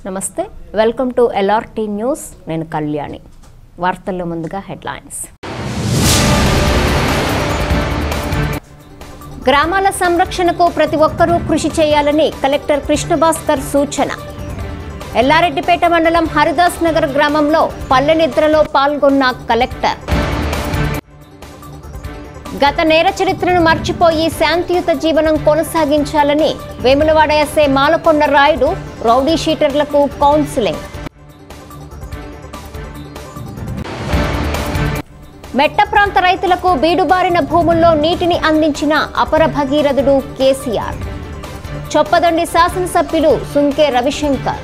నమస్తే welcome to LRT news నేను కళ్యాణి వార్తల్లో ముందుగా హెడ్లైన్స్ గ్రామాల సంరక్షణకు ప్రతి ఒక్కరూ కృషి చేయాలని కలెక్టర్ కృష్ణభాస్కర్ సూచన ఎల్లారెడ్డిపేట మండలం హరిదాస్ నగర్ గ్రామంలో పల్లె నిద్రలో పాల్గొన్న కలెక్టర్ గత నేర చరిత్రను మర్చిపోయి శాంతియుత జీవనం కొనసాగించాలని వేములవాడ ఎస్ఐ మాలకొండ రాయుడు రౌడీ షీటర్లకు కౌన్సిలింగ్ మెట్ట ప్రాంత రైతులకు బీడుబారిన భూముల్లో నీటిని అందించిన అపర భగీరథుడు కేసీఆర్ చొప్పదండి శాసనసభ్యులు సుంకే రవిశంకర్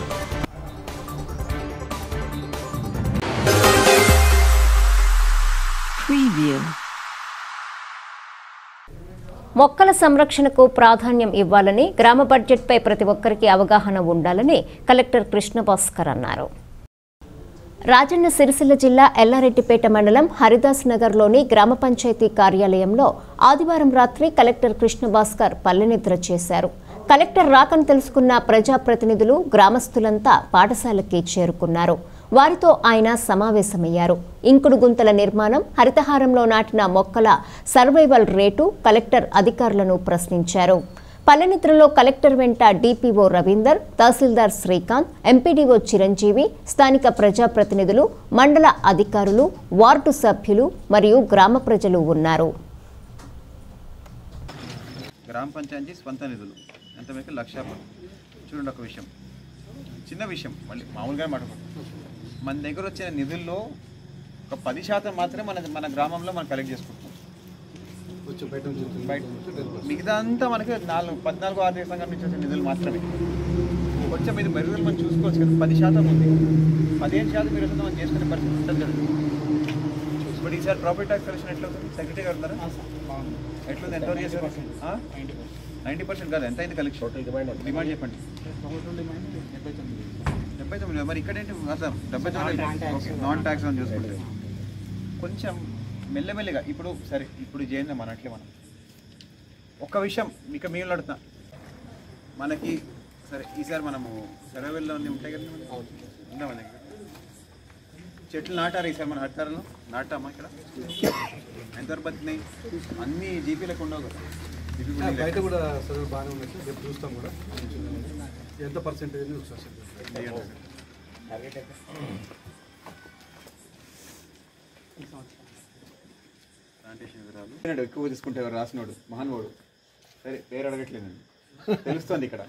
మొక్కల సంరక్షణకు ప్రాధాన్యం ఇవ్వాలని గ్రామ బడ్జెట్పై ప్రతి ఒక్కరికి అవగాహన ఉండాలని కలెక్టర్ కృష్ణభాస్కర్ అన్నారు. రాజన్న సిరిసిల్ల జిల్లా ఎల్లారెడ్డిపేట మండలం హరిదాస్ నగర్లోని గ్రామ పంచాయతీ కార్యాలయంలో ఆదివారం రాత్రి కలెక్టర్ కృష్ణభాస్కర్ పల్లెనిద్ర చేశారు. కలెక్టర్ రాకను తెలుసుకున్న ప్రజాప్రతినిధులు గ్రామస్తులంతా పాఠశాలకి చేరుకున్నారు. వారితో ఆయన సమావేశమయ్యారు. ఇంకుడు గుంతల నిర్మాణం, హరితహారంలో నాటిన మొక్కల సర్వైవల్ రేటు కలెక్టర్ అధికారులను ప్రశ్నించారు. పల్లెనిద్రలో కలెక్టర్ వెంట డిపిఓ రవీందర్, తహసీల్దార్ శ్రీకాంత్, ఎంపీడీఓ చిరంజీవి, స్థానిక ప్రజాప్రతినిధులు, మండల అధికారులు, వార్డు సభ్యులు మరియు గ్రామ ప్రజలు ఉన్నారు. గ్రామ పంచాయతీ స్వంత నిధులు ఎంత మీకు 1,00,000. చూడండి, ఒక విషయం, చిన్న విషయం, మళ్ళీ మామూలుగా మాట్లాడుకుంటాం. మన దగ్గర వచ్చిన నిధుల్లో ఒక 10% మాత్రమే మన గ్రామంలో మనం కలెక్ట్ చేసుకుంటాం. మిగతా అంతా మనకి 14 ఆర్థిక సంఘం నుంచి వచ్చిన నిధులు మాత్రమే. కొంచెం ఇది మెరుగుదల మనం చూసుకోవచ్చు కదా. 10% ఉంది, 15% మీరు మనం చేసుకునే పరిస్థితి ఉంటుంది కదా. ఇప్పుడు ఈసారి ప్రాపర్టీ ట్యాక్స్ కలెక్షన్ ఎట్లా అవుతుంది? సెక్రటరీ గారు ఉన్నారా? ఎట్లుంది? ఎంతవరకు చేశారు? 90% కాదు, ఎంత అయింది కలెక్షన్? డిమాండ్ చెప్పండి. 79. మరి ఇక్కడ ఏంటి? 79 నాన్ ట్యాక్స్ అని చూసుకుంటే కొంచెం మెల్లమెల్లిగా ఇప్పుడు సరే, ఇప్పుడు చేయండి మన అట్లే. మనం ఒక్క విషయం ఇక మేము అడుగుతాం, మనకి సరే ఈసారి మనము సర్వేల్లో అన్నీ ఉంటాయి కదా, ఉందా మన దగ్గర? చెట్లు నాటారు ఈసారి మన హరితారంలో? నాటామా? ఇక్కడ ఎంతవరకు బతికినాయి? అన్ని జీపీలకు ఉండవు కదా, బయట కూడా సర్వే బాగానే ఉన్నాయి. రేపు చూస్తాం కూడా ఎంత పర్సెంటేజ్ ఎక్కువ తీసుకుంటే రాసినోడు మహానుభావుడు. సరే, పేరు అడగట్లేదండి, తెలుస్తుంది ఇక్కడ.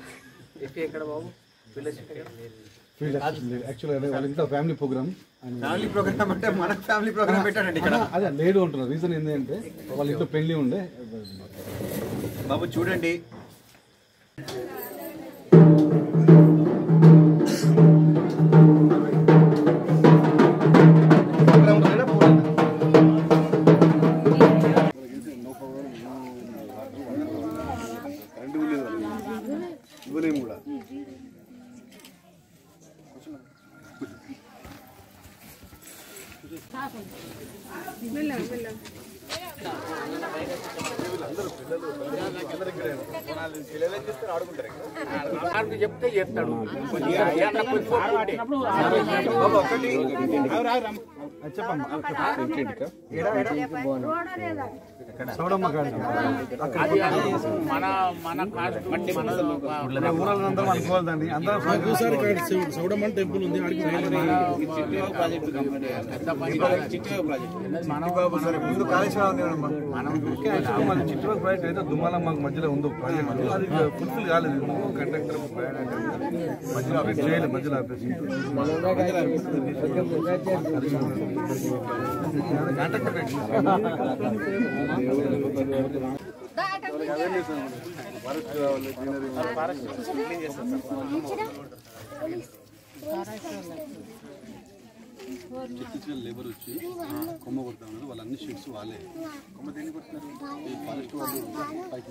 ఫ్యామిలీ ప్రోగ్రామ్ అంటే మన ఫ్యామిలీ ప్రోగ్రామ్ పెట్టాడండి ఇక్కడ. అదే లేడు అంటున్నారు. రీజన్ ఏంటంటే వాళ్ళ ఇంట్లో పెళ్లి ఉండే. బాబు చూడండి, చెప్తే చెప్తాడు. అనుకోవాలండి. సౌడమ్మ టెంపుల్ ఉంది, చిట్టూరు ప్రాజెక్ట్ అయితే దుమ్మాల మాకు మధ్యలో ఉంది ప్రాజెక్ట్. అది ఫుల్ఫిల్ కాలేదు. కండక్టర్ మధ్యలో ఆపేసి చేయలేదు. మధ్యలో ఆపేసి చెట్టించిన లేబర్ వచ్చి కొమ్మ కొడతా ఉన్నారు. వాళ్ళు అన్ని షీట్స్ వాళ్ళే కొమ్మ దేనికి కొడుతున్నారు. ఈ ఫారెస్ట్ వాళ్ళు పైకి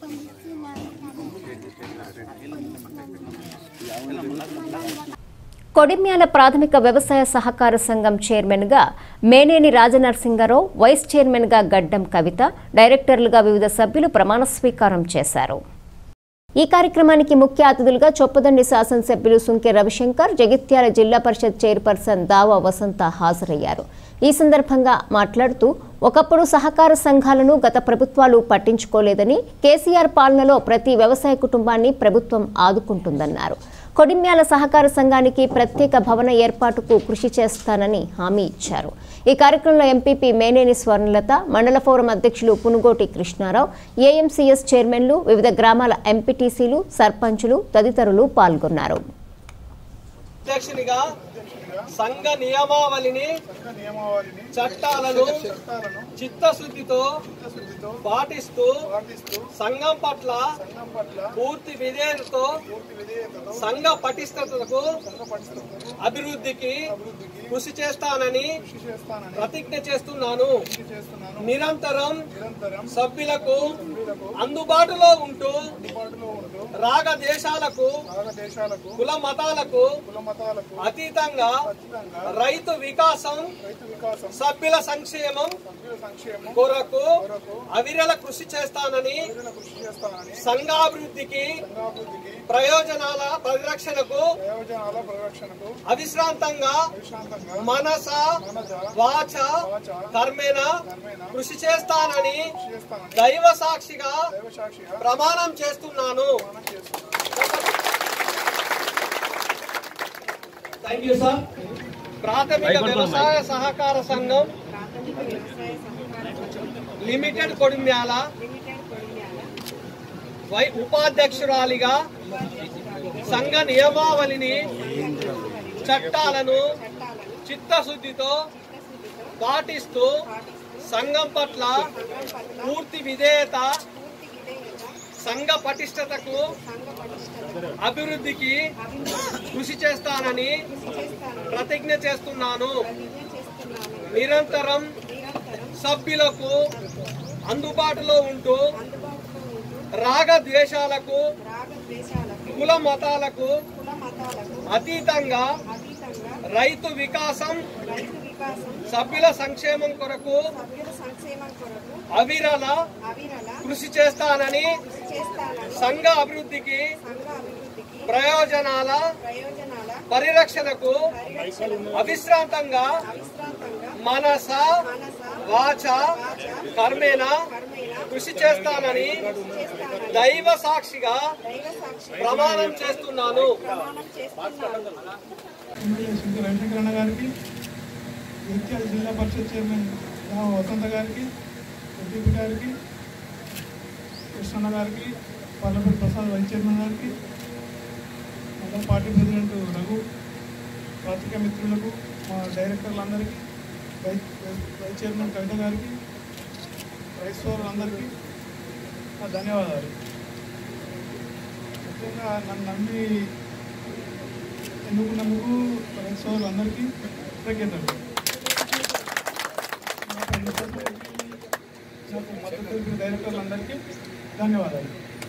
కొడిమ్యాల ప్రాథమిక వ్యవసాయ సహకార సంఘం చైర్మన్గా మేనేని రాజనరసింగారావు, వైస్ చైర్మన్గా గడ్డం కవిత, డైరెక్టర్లుగా వివిధ సభ్యులు ప్రమాణ స్వీకారం చేశారు. ఈ కార్యక్రమానికి ముఖ్య అతిథులుగా చొప్పదండి శాసనసభ్యులు సుంకె రవిశంకర్, జగిత్యాల జిల్లా పరిషత్ చైర్పర్సన్ దావా వసంత హాజరయ్యారు. ఈ సందర్భంగా మాట్లాడుతూ ఒకప్పుడు సహకార సంఘాలను గత ప్రభుత్వాలు పట్టించుకోలేదని, కేసీఆర్ పాలనలో ప్రతి వ్యవసాయ కుటుంబాన్ని ప్రభుత్వం ఆదుకుంటుందన్నారు. కొడిమ్యాల సహకార సంఘానికి ప్రత్యేక భవన ఏర్పాటుకు కృషి చేస్తానని హామీ ఇచ్చారు. ఈ కార్యక్రమంలో ఎంపీపీ మేనేని స్వర్ణలత, మండల ఫోరం అధ్యక్షులు పునుగోటి కృష్ణారావు, ఏఎంసీఎస్ చైర్మన్లు, వివిధ గ్రామాల ఎంపీటీసీలు, సర్పంచులు తదితరులు పాల్గొన్నారు. సంఘ నియమావళిని చట్టాలను చిత్తశుద్ధితో పాటిస్తూ సంఘం పట్ల పూర్తి విధేయతతో సంఘ పటిష్టతకు అభివృద్ధికి కృషి చేస్తానని ప్రతిజ్ఞ చేస్తున్నాను. నిరంతరం సభ్యులకు అందుబాటులో ఉంటూ రాగ దేశాలకు కుల మతాలకు అతీతంగా రైతు వికాసం సభ్యుల సంక్షేమం కొరకు అవిరళ కృషి చేస్తానని, సంఘాభివృద్ధికి ప్రయోజనాల పరిరక్షణకు అవిశ్రాంతంగా మనస వాచ కర్మేణ కృషి చేస్తానని దైవ సాక్షిగా ప్రమాణం చేస్తున్నాను. Thank you sir. ప్రాథమిక వ్యవసాయ సహకార సంఘం లిమిటెడ్ కొడిమ్యాల ఉపాధ్యక్షురాలిగా సంఘ నియమావళిని చట్టాలను చిత్తశుద్ధితో పాటిస్తూ సంఘం పట్ల పూర్తి విధేయత, సంఘ పటిష్టతకు అభివృద్ధికి కృషి చేస్తానని ప్రతిజ్ఞ చేస్తున్నాను. నిరంతరం సభ్యులకు అందుబాటులో ఉంటూ రాగ ద్వేషాలకు కుల మతాలకు అతీతంగా రైతు వికాసం సభ్యుల సంక్షేమం కొరకు అవిరళ కృషి చేస్తానని, సంఘ అభివృద్ధికి ప్రయోజనాల పరిరక్షణకు అవిశ్రాంతంగా మనస వాచ కర్మేణ కృషి చేస్తానని దైవ సాక్షిగా ప్రమాణం చేస్తున్నాను. రవిశంకరన్న గారికి, జగిత్యాల జిల్లా పరిషత్ చైర్మన్ వసంత గారికి, ఎంపీపీ గారికి, కృష్ణన్న గారికి, పార్లమెంట్ ప్రసాద్ వైస్ చైర్మన్ గారికి, మండల పార్టీ ప్రెసిడెంట్ రఘు, పత్రికా మిత్రులకు, మా డైరెక్టర్లందరికీ, వైస్ చైర్మన్ కవిత గారికి, రైస్ సోదరులందరికీ నా ధన్యవాదాలు. ముఖ్యంగా నన్ను నమ్మి ఎన్నుకున్నందుకు రైస్ సోదరులందరికీ కృతజ్ఞతలు. నాకు మద్దతు తెలిపిన డైరెక్టర్లందరికీ ధన్యవాదాలు.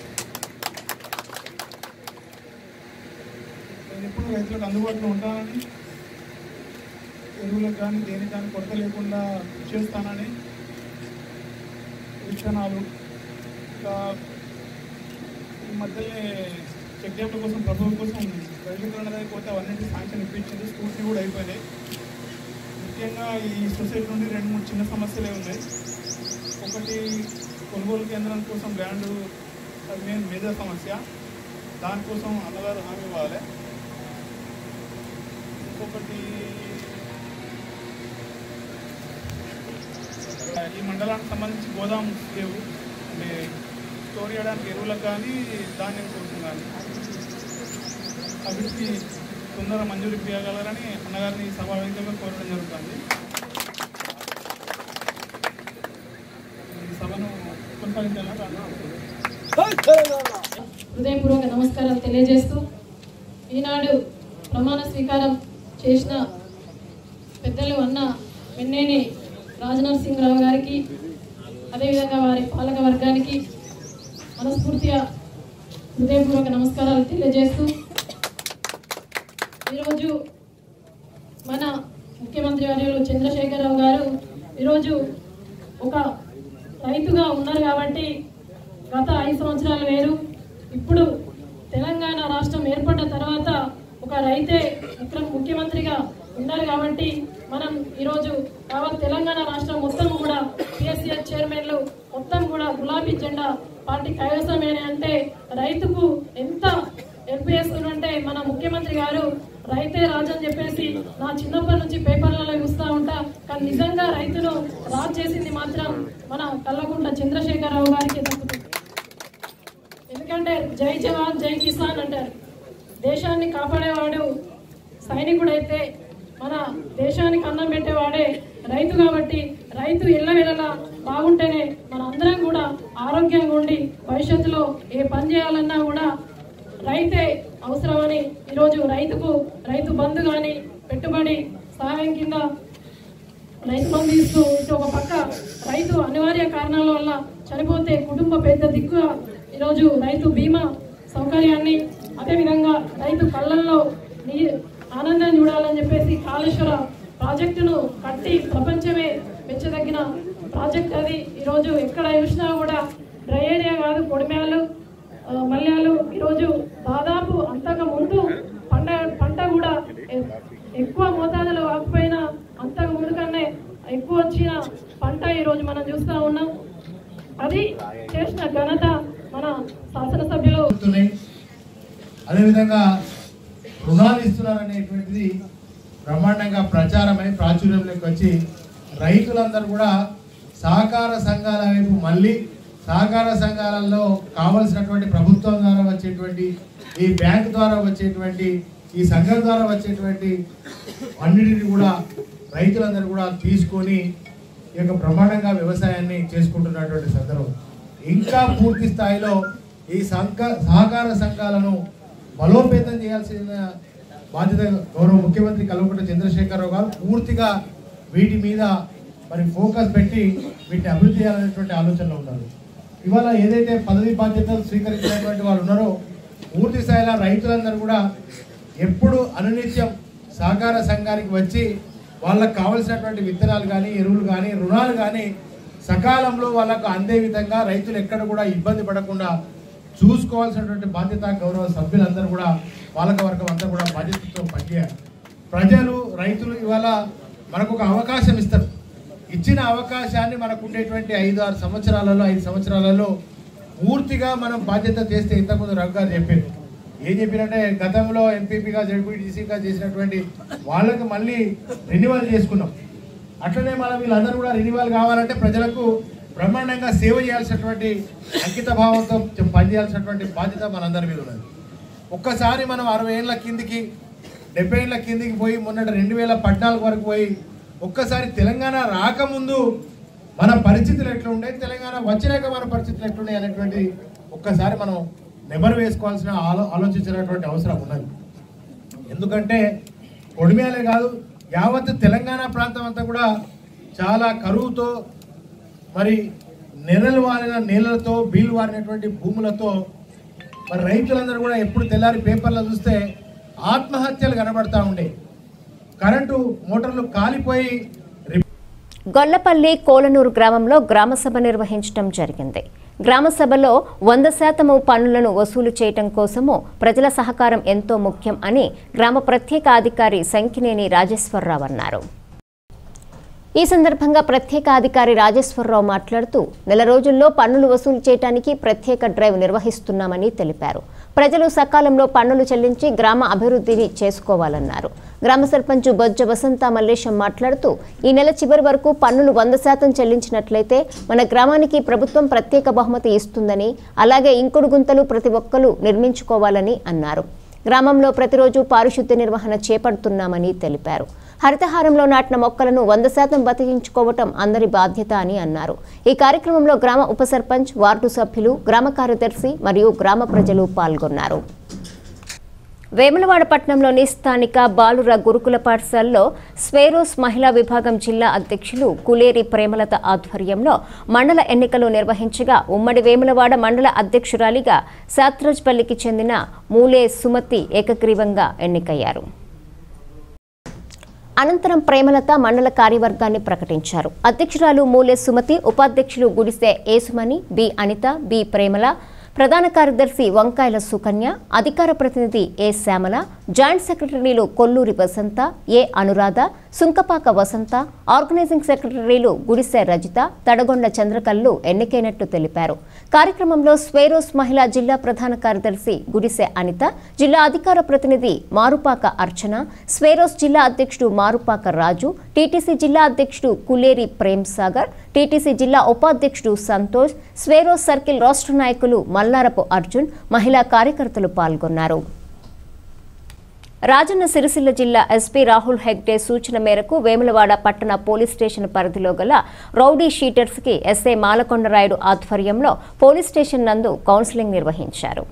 నేను ఎప్పుడు రైతులకు అందుబాటులో ఉంటానని, ఎరువులకు కానీ దేనికి కానీ కొరత లేకుండా చేస్తానని, విత్తనాలు ఇంకా ఈ మధ్యనే చెక్ డ్యామ్ల కోసం ప్రభుత్వం కోసం రైతుల దగ్గర పోతే అవన్నీ శాంక్షన్ ఇప్పించింది, స్కూల్స్ కూడా అయిపోయినాయి. ముఖ్యంగా ఈ సొసైటీ నుండి 2-3 చిన్న సమస్యలే ఉన్నాయి. ఒకటి కొనుగోలు కేంద్రం కోసం ల్యాండ్, అది మేజర్ సమస్య, దానికోసం అన్నగారు హామీ ఇవ్వాలి. ఇంకొకటి ఈ మండలానికి సంబంధించి గోదాం లేవు, అంటే స్టోర్ చేయడానికి ఎరువులకు కానీ ధాన్యం కోసం కానీ అభివృద్ధి తొందర మంజూరు ఇవ్వగలరని అన్నగారిని సభావేదికగా కోరడం జరుగుతుంది. ఈ సభను కొనసాగించాలని హృదయపూర్వక నమస్కారాలు తెలియజేస్తూ, ఈనాడు ప్రమాణ స్వీకారం చేసిన పెద్దలు అన్న వెన్నేని రాజనరసింహరావు గారికి, అదేవిధంగా వారి పాలక వర్గానికి మనస్ఫూర్తిగా హృదయపూర్వక నమస్కారాలు తెలియజేస్తూ, ఈరోజు మన ముఖ్యమంత్రి వర్యులు చంద్రశేఖరరావు గారు ఈరోజు ఒక రైతుగా ఉన్నారు కాబట్టి గత 5 సంవత్సరాలు వేరు, ఇప్పుడు తెలంగాణ రాష్ట్రం ఏర్పడ్డ తర్వాత ఒక రైతే ముఖ్యమంత్రిగా ఉండాలి కాబట్టి మనం ఈరోజు యావత్ తెలంగాణ రాష్ట్రం మొత్తం కూడా పిఎస్సిఎస్ చైర్మన్లు మొత్తం కూడా గులాబీ జెండా పార్టీ కైవసమే అంటే రైతుకు ఎంత హెల్ప్ చేస్తుందంటే మన ముఖ్యమంత్రి గారు రైతే రాజని చెప్పేసి నా చిన్నప్పటి నుంచి పేపర్లలో చూస్తూ ఉంటా. కానీ నిజంగా రైతును రాజు చేసింది మాత్రం మన కల్వకుంట్ల చంద్రశేఖరరావు గారికి దక్కుతుంది. ఎందుకంటే జై జవాన్ జై కిసాన్ అంటారు. దేశాన్ని కాపాడేవాడు సైనికుడైతే మన దేశానికి అన్నం పెట్టేవాడే రైతు. కాబట్టి రైతు ఎల్లవేళలా బాగుంటేనే మన అందరం కూడా ఆరోగ్యంగా ఉండి భవిష్యత్తులో ఏ పని చేయాలన్నా కూడా రైతే అవసరమని ఈరోజు రైతు బంధు కానీ పెట్టుబడి సహాయం కింద రైతు బంధు ఇస్తూ ఇటు ఒక పక్క రైతు అనివార్య కారణాల వల్ల చనిపోతే కుటుంబ పెద్ద దిక్కుగా ఈరోజు రైతు బీమా సౌకర్యాన్ని, అదేవిధంగా రైతు కళ్ళల్లో ఆనందాన్ని చూడాలని చెప్పేసి కాళేశ్వర ప్రాజెక్టును కట్టి ప్రపంచమే మెచ్చదగిన ప్రాజెక్ట్ అది. ఈరోజు ఎక్కడ చూసినా కూడా డ్రై ఏరియా కాదు, కొడిమేలు మల్యాలు ఈరోజు దాదాపు అంతకు ముందు పంట కూడా ఎక్కువ మోతాదులో కాకపోయినా అంతకు ముందు కన్నా ఎక్కువ వచ్చిన పంట ఈరోజు మనం చూస్తూ ఉన్నాం. అది చేసిన ఘనత మన శాసనసభ్యులు. అదేవిధంగా రుణాలు ఇస్తున్నారనేటువంటిది బ్రహ్మాండంగా ప్రచారమై ప్రాచుర్యంలోకి వచ్చి రైతులందరూ కూడా సహకార సంఘాల వైపు మళ్ళీ సహకార సంఘాలలో కావలసినటువంటి ప్రభుత్వం ద్వారా వచ్చేటువంటి ఈ బ్యాంకు ద్వారా వచ్చేటువంటి ఈ సంఘం ద్వారా వచ్చేటువంటి అన్నిటిని కూడా రైతులందరూ కూడా తీసుకొని ఈ యొక్క బ్రహ్మాండంగా వ్యవసాయాన్ని చేసుకుంటున్నటువంటి సందర్భం. ఇంకా పూర్తి స్థాయిలో ఈ సహకార సంఘాలను బలోపేతం చేయాల్సిన బాధ్యత గౌరవ ముఖ్యమంత్రి కల్వకుంట్ల చంద్రశేఖరరావు గారు పూర్తిగా వీటి మీద మరి ఫోకస్ పెట్టి వీటిని అభివృద్ధి చేయాలనేటువంటి ఆలోచనలో ఉన్నారు. ఇవాళ ఏదైతే పదవి బాధ్యతలు స్వీకరించినటువంటి వాళ్ళు ఉన్నారో పూర్తి స్థాయిలో రైతులందరూ కూడా ఎప్పుడు అనునిత్యం సహకార సంఘానికి వచ్చి వాళ్ళకు కావలసినటువంటి విత్తనాలు కానీ ఎరువులు కానీ రుణాలు కానీ సకాలంలో వాళ్ళకు అందే విధంగా రైతులు ఎక్కడ కూడా ఇబ్బంది పడకుండా చూసుకోవాల్సినటువంటి బాధ్యత గౌరవ సభ్యులందరూ కూడా పాలక వర్గం అంతా కూడా బాధ్యతతో పనిచేయాలి. ప్రజలు రైతులు ఇవాళ మనకు ఒక అవకాశం ఇస్తారు. ఇచ్చిన అవకాశాన్ని మనకు ఉండేటువంటి 5 సంవత్సరాలలో పూర్తిగా మనం బాధ్యత చేస్తే ఇంతకుముందు రఘు గారు చెప్పారు. ఏం చెప్పినంటే గతంలో ఎంపీపీగా జడ్పీటీసీగా చేసినటువంటి వాళ్ళకి మళ్ళీ రెన్యువల్ చేసుకున్నాం. అట్లనే మనం వీళ్ళందరూ కూడా రెన్యువల్ కావాలంటే ప్రజలకు బ్రహ్మాండంగా సేవ చేయాల్సినటువంటి అంకిత భావంతో పనిచేయాల్సినటువంటి బాధ్యత మనందరి మీద ఉన్నది. ఒక్కసారి మనం 60 ఏళ్ళ కిందికి 70 ఏళ్ళ కిందికి పోయి మొన్నటి 2014 వరకు పోయి ఒక్కసారి తెలంగాణ రాకముందు మన పరిస్థితులు ఎట్లుండే, తెలంగాణ వచ్చినాక మన పరిస్థితులు ఎట్లున్నాయి అనేటువంటి ఒక్కసారి మనం నెమరు వేసుకోవాల్సిన ఆలోచించినటువంటి అవసరం ఉన్నది. ఎందుకంటే కొడిమేలే కాదు యావత్ తెలంగాణ ప్రాంతం అంతా కూడా చాలా కరువుతో మరి నెలలు వారిన నీళ్ళతో బీలు వారినటువంటి భూములతో మరి రైతులందరూ కూడా ఎప్పుడు తెల్లారి పేపర్లో చూస్తే ఆత్మహత్యలు కనబడతా ఉండే. కరెంటు మోటార్లు కాలిపోయి గొల్లపల్లి కోలనూరు గ్రామంలో గ్రామసభ నిర్వహించడం జరిగింది. గ్రామసభలో 100% పన్నులను వసూలు చేయటం కోసము ప్రజల సహకారం ఎంతో ముఖ్యం అని గ్రామ ప్రత్యేక అధికారి సంకినేని రాజేశ్వరరావు అన్నారు. ఈ సందర్భంగా ప్రత్యేక అధికారి రాజేశ్వరరావు మాట్లాడుతూ నెల రోజుల్లో పన్నులు వసూలు చేయడానికి ప్రత్యేక డ్రైవ్ నిర్వహిస్తున్నామని తెలిపారు. ప్రజలు సకాలంలో పన్నులు చెల్లించి గ్రామ అభివృద్ధిని చేసుకోవాలన్నారు. గ్రామ సర్పంచ్ బొజ్జ వసంత మల్లేశం మాట్లాడుతూ ఈ నెల చివరి వరకు పన్నులు 100% చెల్లించినట్లయితే మన గ్రామానికి ప్రభుత్వం ప్రత్యేక బహుమతి ఇస్తుందని, అలాగే ఇంకుడు గుంతలు ప్రతి ఒక్కరూ నిర్మించుకోవాలని అన్నారు. గ్రామంలో ప్రతిరోజు పారిశుద్ధ్య నిర్వహణ చేపడుతున్నామని తెలిపారు. హరితహారంలో నాటిన మొక్కలను 100% బతికించుకోవటం అందరి బాధ్యత అని అన్నారు. ఈ కార్యక్రమంలో గ్రామ ఉప సర్పంచ్, వార్డు సభ్యులు, గ్రామ కార్యదర్శి మరియు గ్రామ ప్రజలు పాల్గొన్నారు. వేములవాడ పట్టణంలోని స్థానిక బాలుర గురుకుల పాఠశాలలో స్వేరోస్ మహిళా విభాగం జిల్లా అధ్యక్షులు కులేరి ప్రేమలత ఆధ్వర్యంలో మండల ఎన్నికలు నిర్వహించగా ఉమ్మడి వేములవాడ మండల అధ్యక్షురాలిగా సాత్రాజ్పల్లికి చెందిన మూలే సుమతి ఏకగ్రీవంగా ఎన్నికయ్యారు. అనంతరం ప్రేమలత మండల కార్యవర్గాన్ని ప్రకటించారు. అధ్యక్షురాలు మూలే సుమతి, ఉపాధ్యక్షులు గుడిసె ఏసుమణి, బి అనిత, బి ప్రేమల, ప్రధాన కార్యదర్శి వంకాయల సుకన్య, అధికార ప్రతినిధి ఏ శ్యామల, జాయింట్ సెక్రటరీలు కొల్లూరి వసంత, ఏ అనురాధ, సుంకపాక వసంత, ఆర్గనైజింగ్ సెక్రటరీలు గుడిసె రజిత, తడగొండ చంద్రకల్లు ఎన్నికైనట్లు తెలిపారు. కార్యక్రమంలో స్వేరోస్ మహిళా జిల్లా ప్రధాన కార్యదర్శి గుడిసె అనిత, జిల్లా అధికార ప్రతినిధి మారుపాక అర్చన, స్వేరోస్ జిల్లా అధ్యక్షుడు మారుపాక రాజు, టీటీసీ జిల్లా అధ్యక్షుడు కులేరి ప్రేమ్ సాగర్, టీటీసీ జిల్లా ఉపాధ్యక్షుడు సంతోష్, స్వేరోస్ సర్కిల్ రాష్ట్ర నాయకులు మల్లారపు అర్జున్, మహిళా కార్యకర్తలు పాల్గొన్నారు. రాజన్న సిరిసిల్ల జిల్లా ఎస్పీ రాహుల్ హెగ్డే సూచన మేరకు వేములవాడ పట్టణ పోలీస్ స్టేషన్ పరిధిలో గల రౌడీ షీటర్స్ కి ఎస్ఐ మాలకొండరాయుడు ఆధ్వర్యంలో పోలీస్ స్టేషన్ నందు కౌన్సిలింగ్ నిర్వహించారు.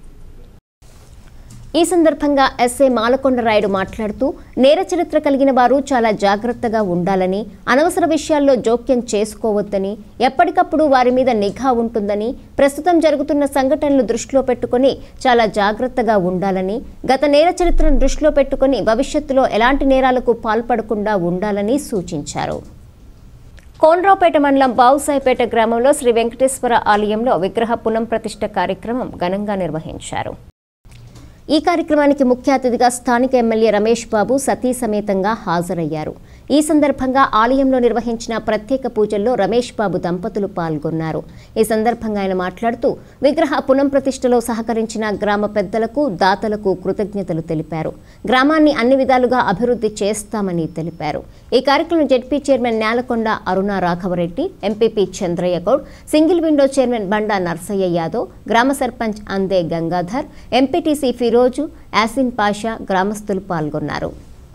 ఈ సందర్భంగా ఎస్ఐ మాలకొండరాయుడు మాట్లాడుతూ నేర చరిత్ర కలిగిన వారు చాలా జాగ్రత్తగా ఉండాలని, అనవసర విషయాల్లో జోక్యం చేసుకోవద్దని, ఎప్పటికప్పుడు వారి మీద నిఘా ఉంటుందని, ప్రస్తుతం జరుగుతున్న సంఘటనలు దృష్టిలో పెట్టుకుని చాలా జాగ్రత్తగా ఉండాలని, గత నేర చరిత్రను దృష్టిలో పెట్టుకుని భవిష్యత్తులో ఎలాంటి నేరాలకు పాల్పడకుండా ఉండాలని సూచించారు. కోనరావుపేట మండలం బావుసాయిపేట గ్రామంలో శ్రీ వెంకటేశ్వర ఆలయంలో విగ్రహ పునఃప్రతిష్ఠ కార్యక్రమం ఘనంగా నిర్వహించారు. ఈ కార్యక్రమానికి ముఖ్య అతిథిగా స్థానిక ఎమ్మెల్యే రమేష్ బాబు సతీ సమేతంగా హాజరయ్యారు. ఈ సందర్భంగా ఆలయంలో నిర్వహించిన ప్రత్యేక పూజల్లో రమేష్ బాబు దంపతులు పాల్గొన్నారు. ఈ సందర్భంగా ఆయన మాట్లాడుతూ విగ్రహ పునఃప్రతిష్ఠలో సహకరించిన గ్రామ పెద్దలకు, దాతలకు కృతజ్ఞతలు తెలిపారు. గ్రామాన్ని అన్ని విధాలుగా అభివృద్ధి చేస్తామని తెలిపారు. ఈ కార్యక్రమం ZP chairman Nelakonda Aruna Raghavareddy, MPP Chandraiah Goud, single window chairman Banda Narsaiah Yadav, గ్రామ సర్పంచ్ అందే గంగాధర్, ఎంపీటీసీ ఫిరోజు, యాసిన్ పాషా గ్రామస్తులు పాల్గొన్నారు.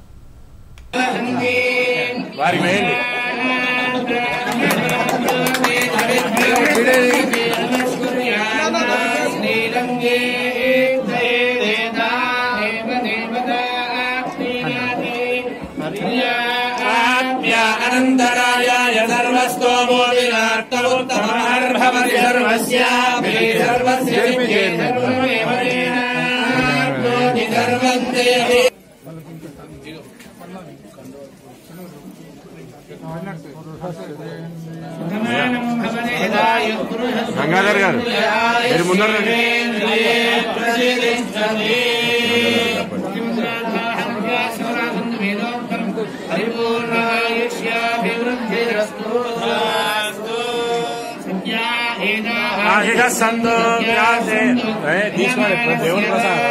అనంతరాయ సర్వస్తోమోదినార్తముత్తమహర్భవతి సర్వస్యాపి సర్వస్య విద్యే సర్వమేవ సర్వంతే గంగాధర్ గారు మీరు ముందర సంతో దేవుని ప్రసాద్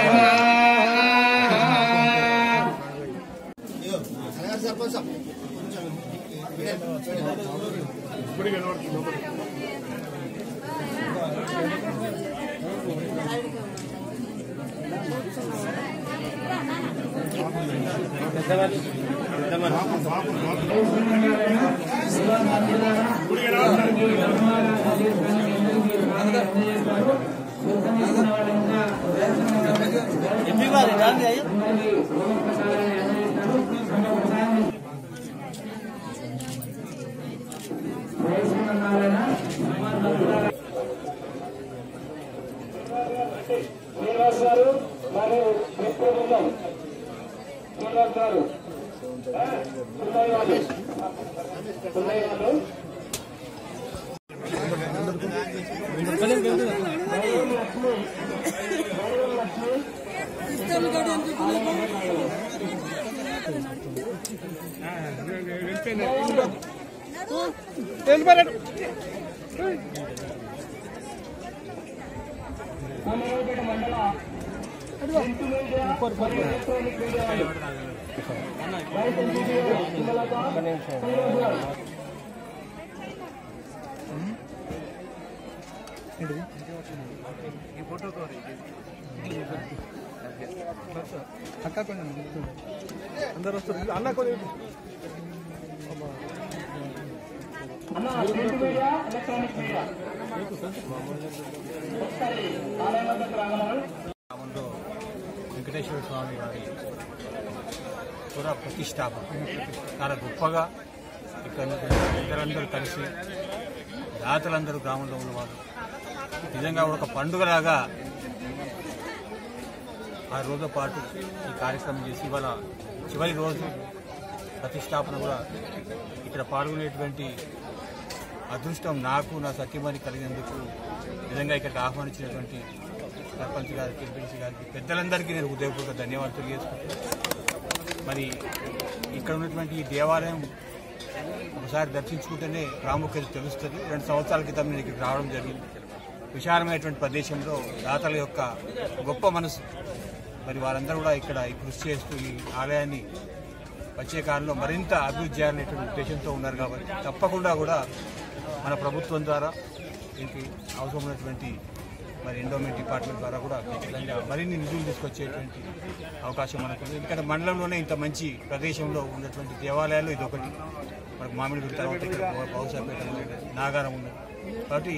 అక్క కొంచెం అందరు వస్తారు అన్న కొన్ని వెంకటేశ్వర స్వామి వారి పురా ప్రతిష్టాపన చాలా గొప్పగా ఇక్కడ ఇద్దరందరూ కలిసి దాతలందరూ గ్రామంలో ఉన్నవారు నిజంగా ఒక పండుగలాగా ఆ రోజుల పాటు ఈ కార్యక్రమం చేసి ఇవాళ చివరి రోజు ప్రతిష్టాపన కూడా ఇక్కడ పాల్గొనేటువంటి అదృష్టం నాకు నా సత్యమని కలిగినందుకు నిజంగా ఇక్కడికి ఆహ్వానించినటువంటి సర్పంచ్ గారికి, ఎంపీసీ గారికి, పెద్దలందరికీ నేను హృదయపూర్వక ధన్యవాదాలు తెలియజేసుకుంటున్నాను. మరి ఇక్కడ ఉన్నటువంటి ఈ దేవాలయం ఒకసారి దర్శించుకుంటేనే ప్రాముఖ్యత తెలుస్తుంది. 2 సంవత్సరాల క్రితం నేను ఇక్కడికి రావడం జరిగింది. విశాలమైనటువంటి ప్రదేశంలో దాతల యొక్క గొప్ప మనసు, మరి వారందరూ కూడా ఇక్కడ కృషి చేస్తూ ఈ ఆలయాన్ని వచ్చే కాలంలో మరింత అభివృద్ధి చేయాలనేటువంటి ఉద్దేశంతో ఉన్నారు. కాబట్టి తప్పకుండా కూడా మన ప్రభుత్వం ద్వారా దీనికి అవసరమైనటువంటి మరి ఎండోమెంట్ డిపార్ట్మెంట్ ద్వారా కూడా ఖచ్చితంగా మరిన్ని నిధులు తీసుకొచ్చేటువంటి అవకాశం మనకు ఉంది. ఎందుకంటే మండలంలోనే ఇంత మంచి ప్రదేశంలో ఉన్నటువంటి దేవాలయాలు ఇది ఒకటి. మనకు మామిడిగుడి తర్వాత ఇక్కడ బహుశాపేట నాగారం ఉన్నది. కాబట్టి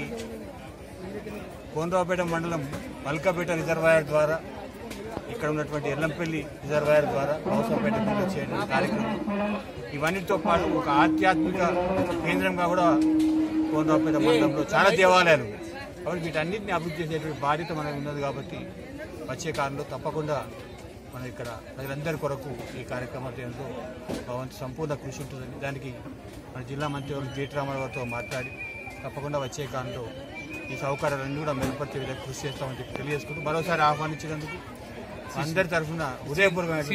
కోనరావుపేట మండలం మల్కాపేట రిజర్వాయర్ ద్వారా, ఇక్కడ ఉన్నటువంటి ఎల్లంపల్లి రిజర్వాయర్ ద్వారా బహుశాపేట వచ్చేటువంటి కార్యక్రమం, ఇవన్నిటితో పాటు ఒక ఆధ్యాత్మిక కేంద్రంగా కూడా కోనరావుపేట మండలంలో చాలా దేవాలయాలు ఉన్నాయి. కాబట్టి వీటన్నిటిని అభివృద్ధి చేసేటువంటి బాధ్యత మనకు ఉన్నది. కాబట్టి వచ్చే కాలంలో తప్పకుండా మనం ఇక్కడ ప్రజలందరి కొరకు ఈ కార్యక్రమంలో భగవంతు సంపూర్ణ కృషి ఉంటుందని, దానికి మన జిల్లా మంత్రి జేటీ రామారావుతో మాట్లాడి తప్పకుండా వచ్చే కాలంలో ఈ సౌకర్యాలన్నీ కూడా మెరుగుపరిచే విధంగా కృషి చేస్తామని చెప్పి తెలియజేసుకుంటూ మరోసారి ఆహ్వానించినందుకు అందరి తరఫున హృదయపూర్వకమైన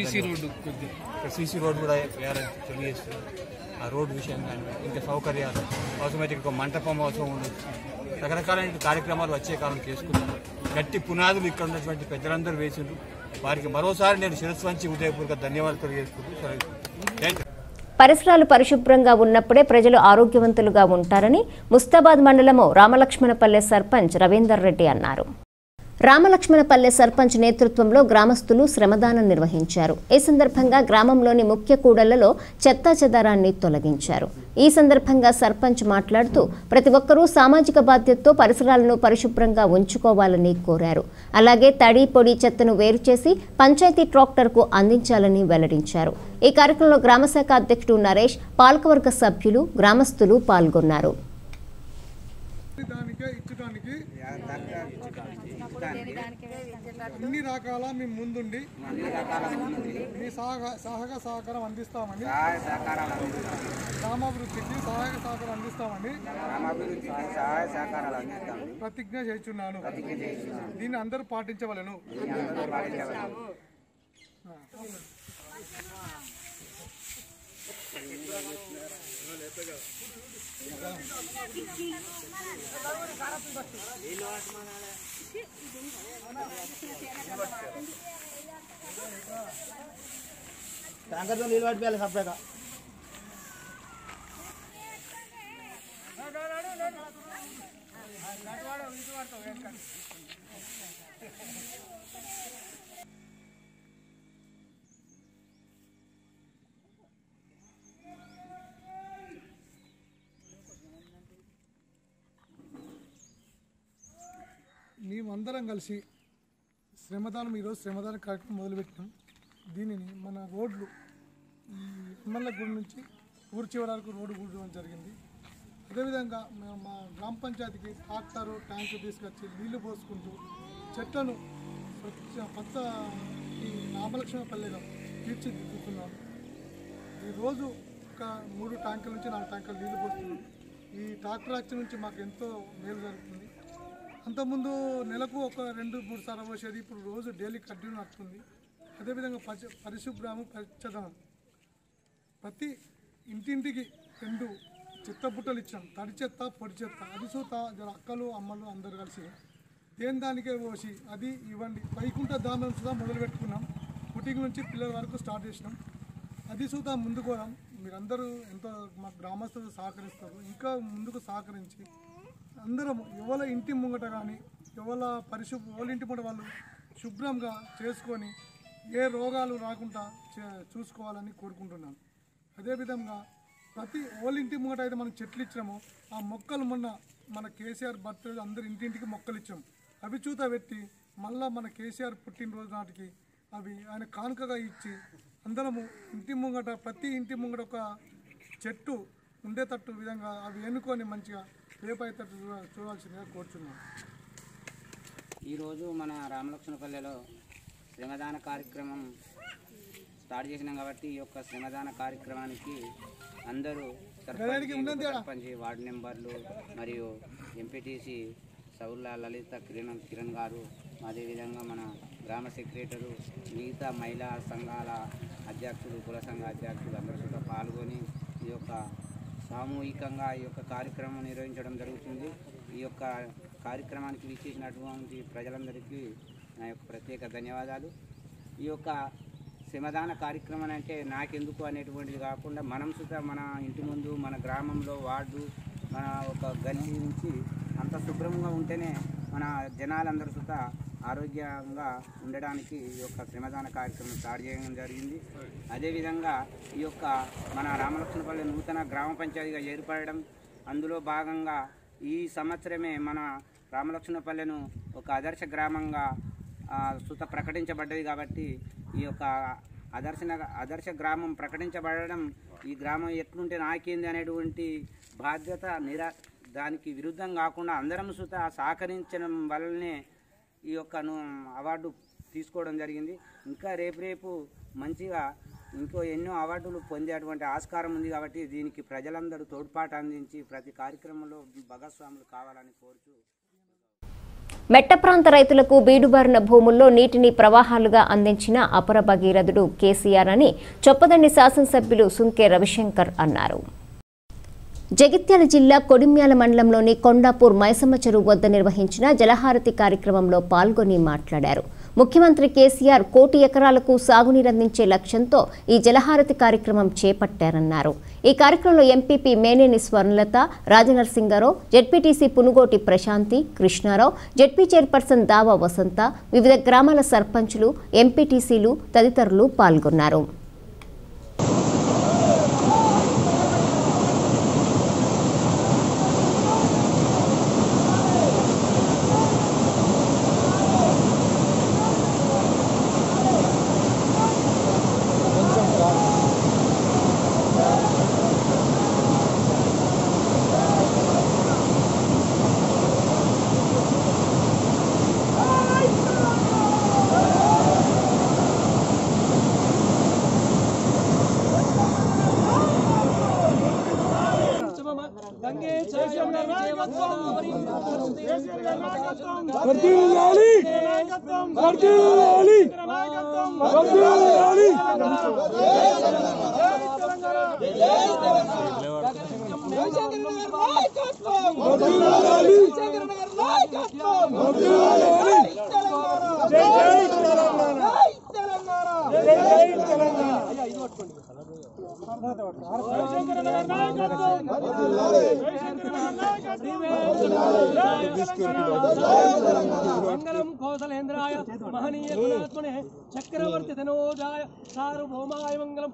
సీసీ రోడ్డు కూడా వేయాలని తెలియజేస్తున్నాం. ఆ రోడ్డు విషయం కానీ ఇంకా సౌకర్యాలు అవసరమైతే ఇంకో మంటపం అవసరం ఉండొచ్చు. రకరకాలైన కార్యక్రమాలు వచ్చే కాలం చేసుకుంటాం. గట్టి పునాదులు ఇక్కడ ఉన్నటువంటి పెద్దలందరూ వేసిండ్రు. వారికి మరోసారి నేను శిరస్సు వంచి హృదయపూర్వక ధన్యవాదాలు తెలియజేసుకుంటూ పరిసరాలు పరిశుభ్రంగా ఉన్నప్పుడే ప్రజలు ఆరోగ్యవంతులుగా ఉంటారని ముస్తాబాద్ మండలము రామలక్ష్మణపల్లె సర్పంచ్ రవీందర్ రెడ్డి అన్నారు. రామలక్ష్మణపల్లె సర్పంచ్ నేతృత్వంలో గ్రామస్తులు శ్రమదానం నిర్వహించారు. ఈ సందర్భంగా గ్రామంలోని ముఖ్య కూడళ్లలో చెత్తాచెదారాన్ని తొలగించారు. ఈ సందర్భంగా సర్పంచ్ మాట్లాడుతూ ప్రతి ఒక్కరూ సామాజిక బాధ్యతతో పరిసరాలను పరిశుభ్రంగా ఉంచుకోవాలని కోరారు. అలాగే తడి పొడి చెత్తను వేరు చేసి పంచాయతీ ట్రాక్టర్కు అందించాలని వెల్లడించారు. ఈ కార్యక్రమంలో గ్రామశాఖ అధ్యక్షుడు నరేష్, పాలకవర్గ సభ్యులు, గ్రామస్తులు పాల్గొన్నారు. అన్ని రకాల మేము ముందుండి మీ సహకారం అందిస్తామని, గ్రామాభివృద్ధికి సహాయక సహకారం అందిస్తామని ప్రతిజ్ఞ చేస్తున్నాను. దీన్ని అందరూ పాటించవలను. ట్యాంకర్తో నీళ్ళు పట్టిపోయాలి సపరేట్గా. మేమందరం కలిసి ఈరోజు శ్రమదాన కార్యక్రమం మొదలుపెట్టాం. దీనిని మన రోడ్లు ఈ ఎమ్మెల్యే గుడి నుంచి ఊరి చివరి వరకు రోడ్డు కూడడం జరిగింది. అదేవిధంగా మా గ్రామ పంచాయతీకి ట్రాక్టరు ట్యాంకు తీసుకొచ్చి నీళ్లు పోసుకుంటూ చెట్లను కొత్త ఈ రామలక్ష్మణపల్లెలో తీర్చిదిద్దుతున్నాం. ఈరోజు ఒక 3 ట్యాంకుల నుంచి 4 ట్యాంకులు నీళ్లు పోస్తున్నాం. ఈ ట్రాక్టర్ యాక్షన్ నుంచి మాకు ఎంతో మేలు జరుగుతుంది. అంతకుముందు నెలకు ఒక 2-3 సార్లు పోసేది, ఇప్పుడు రోజు డైలీ కంటిన్యూ నడుస్తుంది. అదేవిధంగా పరిశుభ్రము, పచ్చదనం, ప్రతి ఇంటింటికి 2 చెత్త బుట్టలు ఇచ్చాం. తడి చెత్త, పొడి చెత్త. అది సూత అక్కలు అమ్మలు అందరు కలిసి దేని దానికే పోసి అది ఇవ్వండి. వైకుంఠ ధామం సుధా మొదలు పెట్టుకున్నాం. పుట్టింగ్ నుంచి పిల్లల వరకు స్టార్ట్ చేసినాం. అది సూత ముందుకు పోదాం. మీరందరూ ఎంతో మా గ్రామస్తులు సహకరిస్తారు. ఇంకా ముందుకు సహకరించి అందరం ఎవరి ఇంటి ముంగట కానీ ఎవరి ఇంటి ముంగట వాళ్ళు శుభ్రంగా చేసుకొని ఏ రోగాలు రాకుండా చూసుకోవాలని కోరుకుంటున్నాను. అదేవిధంగా ప్రతి ఇంటి ముంగట అయితే మనం చెట్లు ఇచ్చామో ఆ మొక్కలు మన కేసీఆర్ బర్త్డే అందరు ఇంటింటికి మొక్కలు ఇచ్చాం. అవి చూత పెట్టి మళ్ళీ మన కేసీఆర్ పుట్టినరోజు నాటికి అవి ఆయన కానుకగా ఇచ్చి అందరము ఇంటి ముంగట ప్రతి ఇంటి ముంగట ఒక చెట్టు ఉండేటట్టు విధంగా అవి ఎన్నుకొని మంచిగా రేపైతట్టు చూడాల్సిందిగా కోరుచున్నాను. ఈరోజు మన రామలక్ష్మణపల్లెలో శ్రమదాన కార్యక్రమం స్టార్ట్ చేసినాం కాబట్టి ఈ యొక్క శ్రమదాన కార్యక్రమానికి అందరూ సర్పంచ్, వార్డు మెంబర్లు మరియు ఎంపీటీసీ సౌర్ల లలిత కిరణ్ గారు, అదేవిధంగా మన గ్రామ సెక్రటరీ, మిగతా మహిళా సంఘాల అధ్యక్షులు, కుల సంఘ అధ్యక్షులు అందరూ కూడా పాల్గొని ఈ యొక్క సామూహికంగా ఈ యొక్క కార్యక్రమం నిర్వహించడం జరుగుతుంది. ఈ యొక్క కార్యక్రమానికి విచ్చేసినటువంటి ప్రజలందరికీ నా యొక్క ప్రత్యేక ధన్యవాదాలు. ఈ యొక్క శ్రమదాన కార్యక్రమం అంటే నాకెందుకు అనేటువంటిది కాకుండా మనం సుతా మన ఇంటి ముందు, మన గ్రామంలో, వార్డు, మన ఒక గల్లీ నుంచి అంత శుభ్రంగా ఉంటేనే మన జనాలందరూ సుతా ఆరోగ్యంగా ఉండడానికి ఈ యొక్క శ్రమదాన కార్యక్రమం స్టార్ట్ చేయడం జరిగింది. అదేవిధంగా ఈ యొక్క మన రామలక్ష్మణపల్లి నూతన గ్రామ పంచాయతీగా ఏర్పడడం, అందులో భాగంగా ఈ సంవత్సరమే మన రామలక్ష్మణపల్లెను ఒక ఆదర్శ గ్రామంగా సుత ప్రకటించబడ్డది. కాబట్టి ఈ యొక్క ఆదర్శ గ్రామం ప్రకటించబడడం, ఈ గ్రామం ఎట్లుంటే నాకేంది అనేటువంటి బాధ్యత దానికి విరుద్ధం కాకుండా అందరం సుత సహకరించడం వల్లనే ఈ యొక్క అవార్డు తీసుకోవడం జరిగింది. ఇంకా రేపు మంచిగా ఇంకో ఎన్నో అవార్డులు పొందేటువంటి ఆస్కారం ఉంది. కాబట్టి దీనికి ప్రజలందరూ తోడ్పాటు అందించి ప్రతి కార్యక్రమంలో భాగస్వాములు కావాలని కోరుచు, మెట్ట ప్రాంత రైతులకు బీడుబారిన భూముల్లో నీటిని ప్రవాహాలుగా అందించిన అపర భగీరథుడు కేసీఆర్ అని చొప్పదండి శాసనసభ్యులు సుంకే రవిశంకర్ అన్నారు. జగిత్యాల జిల్లా కొడిమ్యాల మండలంలోని కొండాపూర్ మైసమ్మ చెరువు వద్ద నిర్వహించిన జలహారతి కార్యక్రమంలో పాల్గొని మాట్లాడారు. ముఖ్యమంత్రి కేసీఆర్ 1 కోటి ఎకరాలకు సాగునీరందించే లక్ష్యంతో ఈ జలహారతి కార్యక్రమం చేపట్టారన్నారు. ఈ కార్యక్రమంలో MPP Meneni Swarnalatha, Rajanarasingarao, ZPTC Punugoti Prashanthi, Krishnarao, ZP chairperson Dava Vasantha, వివిధ గ్రామాల సర్పంచులు, ఎంపీటీసీలు తదితరులు పాల్గొన్నారు. మంగళం కౌసలేంద్రాయ మహనీయ గుణాత్మనే చక్రవర్తి తనోజాయ సార్వభౌమాయ మంగళం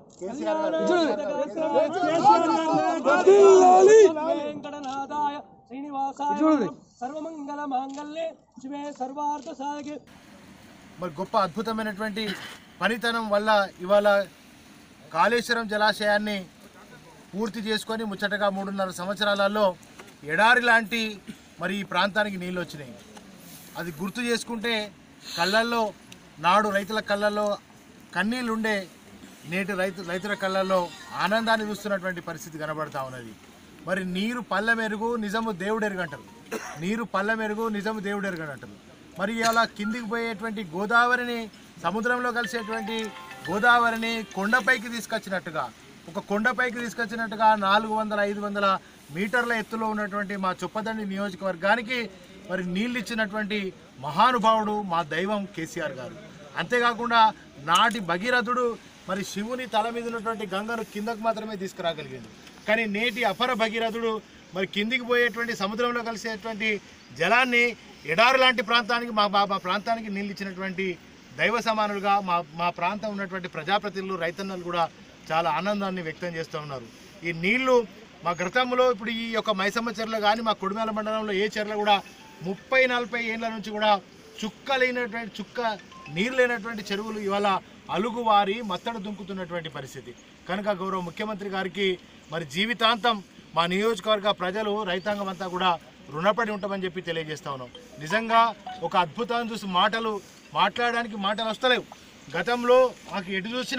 వెంకటనాథాయ శ్రీనివాసాయ సర్వమంగళ మాంగళ్యే శివే సర్వార్థ సాధకే. మరి గొప్ప అద్భుతమైనటువంటి పనితనం వల్ల ఇవాళ కాళేశ్వరం జలాశయాన్ని పూర్తి చేసుకొని ముచ్చటగా 3.5 సంవత్సరాలలో ఎడారి లాంటి మరి ఈ ప్రాంతానికి నీళ్ళు వచ్చినాయి. అది గుర్తు చేసుకుంటే కళ్ళల్లో నాడు రైతుల కళ్ళల్లో కన్నీళ్ళుండే నేటి రైతుల కళ్ళల్లో ఆనందాన్ని చూస్తున్నటువంటి పరిస్థితి కనబడతా ఉన్నది. మరి నీరు పల్ల మెరుగు నిజము దేవుడు ఎరుగంటారు, నీరు పల్ల మెరుగు నిజము దేవుడు ఎరుగంటారు. మరి ఇలా కిందికి పోయేటువంటి గోదావరిని, సముద్రంలో కలిసేటువంటి గోదావరిని కొండపైకి తీసుకొచ్చినట్టుగా, ఒక కొండపైకి తీసుకొచ్చినట్టుగా 400-500 మీటర్ల ఎత్తులో ఉన్నటువంటి మా చొప్పదండి నియోజకవర్గానికి మరి నీళ్ళు ఇచ్చినటువంటి మహానుభావుడు మా దైవం కేసీఆర్ గారు. అంతేకాకుండా నాటి భగీరథుడు మరి శివుని తల మీద ఉన్నటువంటి గంగను కిందకు మాత్రమే తీసుకురాగలిగింది. కానీ నేటి అపర భగీరథుడు మరి కిందికి పోయేటువంటి సముద్రంలో కలిసేటువంటి జలాన్ని ఎడారి లాంటి ప్రాంతానికి మా ప్రాంతానికి నీళ్ళు ఇచ్చినటువంటి దైవ సమానులుగా మా ప్రాంతం ఉన్నటువంటి ప్రజాప్రతినిధులు, రైతన్నలు కూడా చాలా ఆనందాన్ని వ్యక్తం చేస్తూ ఉన్నారు. ఈ నీళ్లు మా గతంలో ఇప్పుడు ఈ యొక్క మైసమ్మ చెర్ల కానీ మా కొడిమేల మండలంలో ఏ చెర్ల కూడా 30-40 ఏళ్ళ నుంచి కూడా చుక్క నీరు లేనటువంటి చెరువులు ఇవాళ అలుగువారి మత్తడు దుంకుతున్నటువంటి పరిస్థితి. కనుక గౌరవ ముఖ్యమంత్రి గారికి మరి జీవితాంతం మా నియోజకవర్గ ప్రజలు, రైతాంగం అంతా కూడా రుణపడి ఉంటామని చెప్పి తెలియజేస్తా ఉన్నాం. నిజంగా ఒక అద్భుతాన్ని చూసి మాటలు మాట్లాడడానికి మాటలు వస్తలేవు. గతంలో మాకు ఎటు చూసినా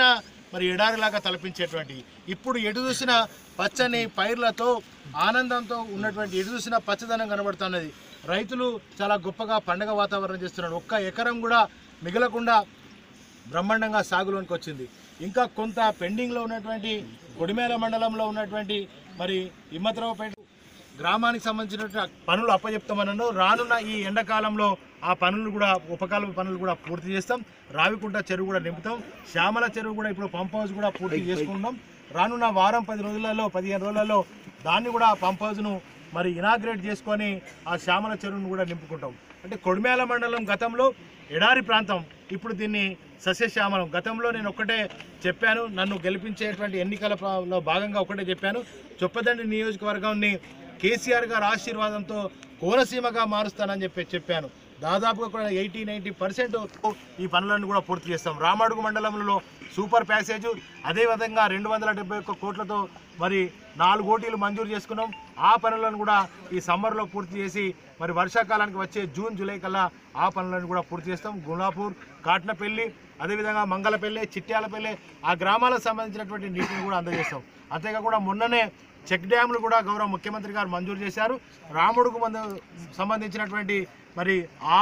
మరి ఎడారిలాగా తలపించేటువంటి, ఇప్పుడు ఎటు చూసిన పచ్చని పైర్లతో ఆనందంతో ఉన్నటువంటి, ఎటు చూసిన పచ్చదనం కనబడుతున్నది. రైతులు చాలా గొప్పగా పండగ వాతావరణం చేస్తున్నారు. ఒక్క ఎకరం కూడా మిగలకుండా బ్రహ్మాండంగా సాగులోనికి వచ్చింది. ఇంకా కొంత పెండింగ్లో ఉన్నటువంటి కొడిమేల మండలంలో ఉన్నటువంటి మరి ఇమ్మత్రావుపేట గ్రామానికి సంబంధించినటువంటి పనులు అప్పచెప్తామన్నాను. రానున్న ఈ ఎండాకాలంలో ఆ పనులు కూడా ఉపకాల పనులు కూడా పూర్తి చేస్తాం. రావికుంట చెరువు కూడా నింపుతాం. శ్యామల చెరువు కూడా ఇప్పుడు పంప్ హౌస్ కూడా పూర్తి చేసుకుంటాం. రానున్న వారం 15 రోజులలో దాన్ని కూడా పంప్ హౌస్ను మరి ఇనాగ్రేట్ చేసుకొని ఆ శ్యామల చెరువును కూడా నింపుకుంటాం. అంటే కొడిమేల మండలం గతంలో ఎడారి ప్రాంతం, ఇప్పుడు దీన్ని సస్యశ్యామలం. గతంలో నేను ఒక్కటే చెప్పాను, నన్ను గెలిపించేటువంటి ఎన్నికలలో భాగంగా ఒకటే చెప్పాను, చొప్పదండి నియోజకవర్గాన్ని కేసీఆర్ గారి ఆశీర్వాదంతో కోనసీమగా మారుస్తానని చెప్పాను. దాదాపుగా కూడా 80-90% ఈ పనులను కూడా పూర్తి చేస్తాం. రామడుగు మండలంలో సూపర్ ప్యాసేజ్, అదేవిధంగా 271 కోట్లతో మరి 4 ఓటీలు మంజూరు చేసుకున్నాం. ఆ పనులను కూడా ఈ సమ్మర్లో పూర్తి చేసి మరి వర్షాకాలానికి వచ్చే జూన్ జూలై కల్లా ఆ పనులను కూడా పూర్తి చేస్తాం. గులాపూర్, కాట్నపల్లి, అదేవిధంగా మంగళపల్లి, చిట్యాలపల్లి ఆ గ్రామాలకు సంబంధించినటువంటి నీటిని కూడా అందజేస్తాం. అంతేకాకుండా మొన్ననే చెక్ డ్యాములు కూడా గౌరవ ముఖ్యమంత్రి గారు మంజూరు చేశారు. రాముడుకు సంబంధించినటువంటి మరి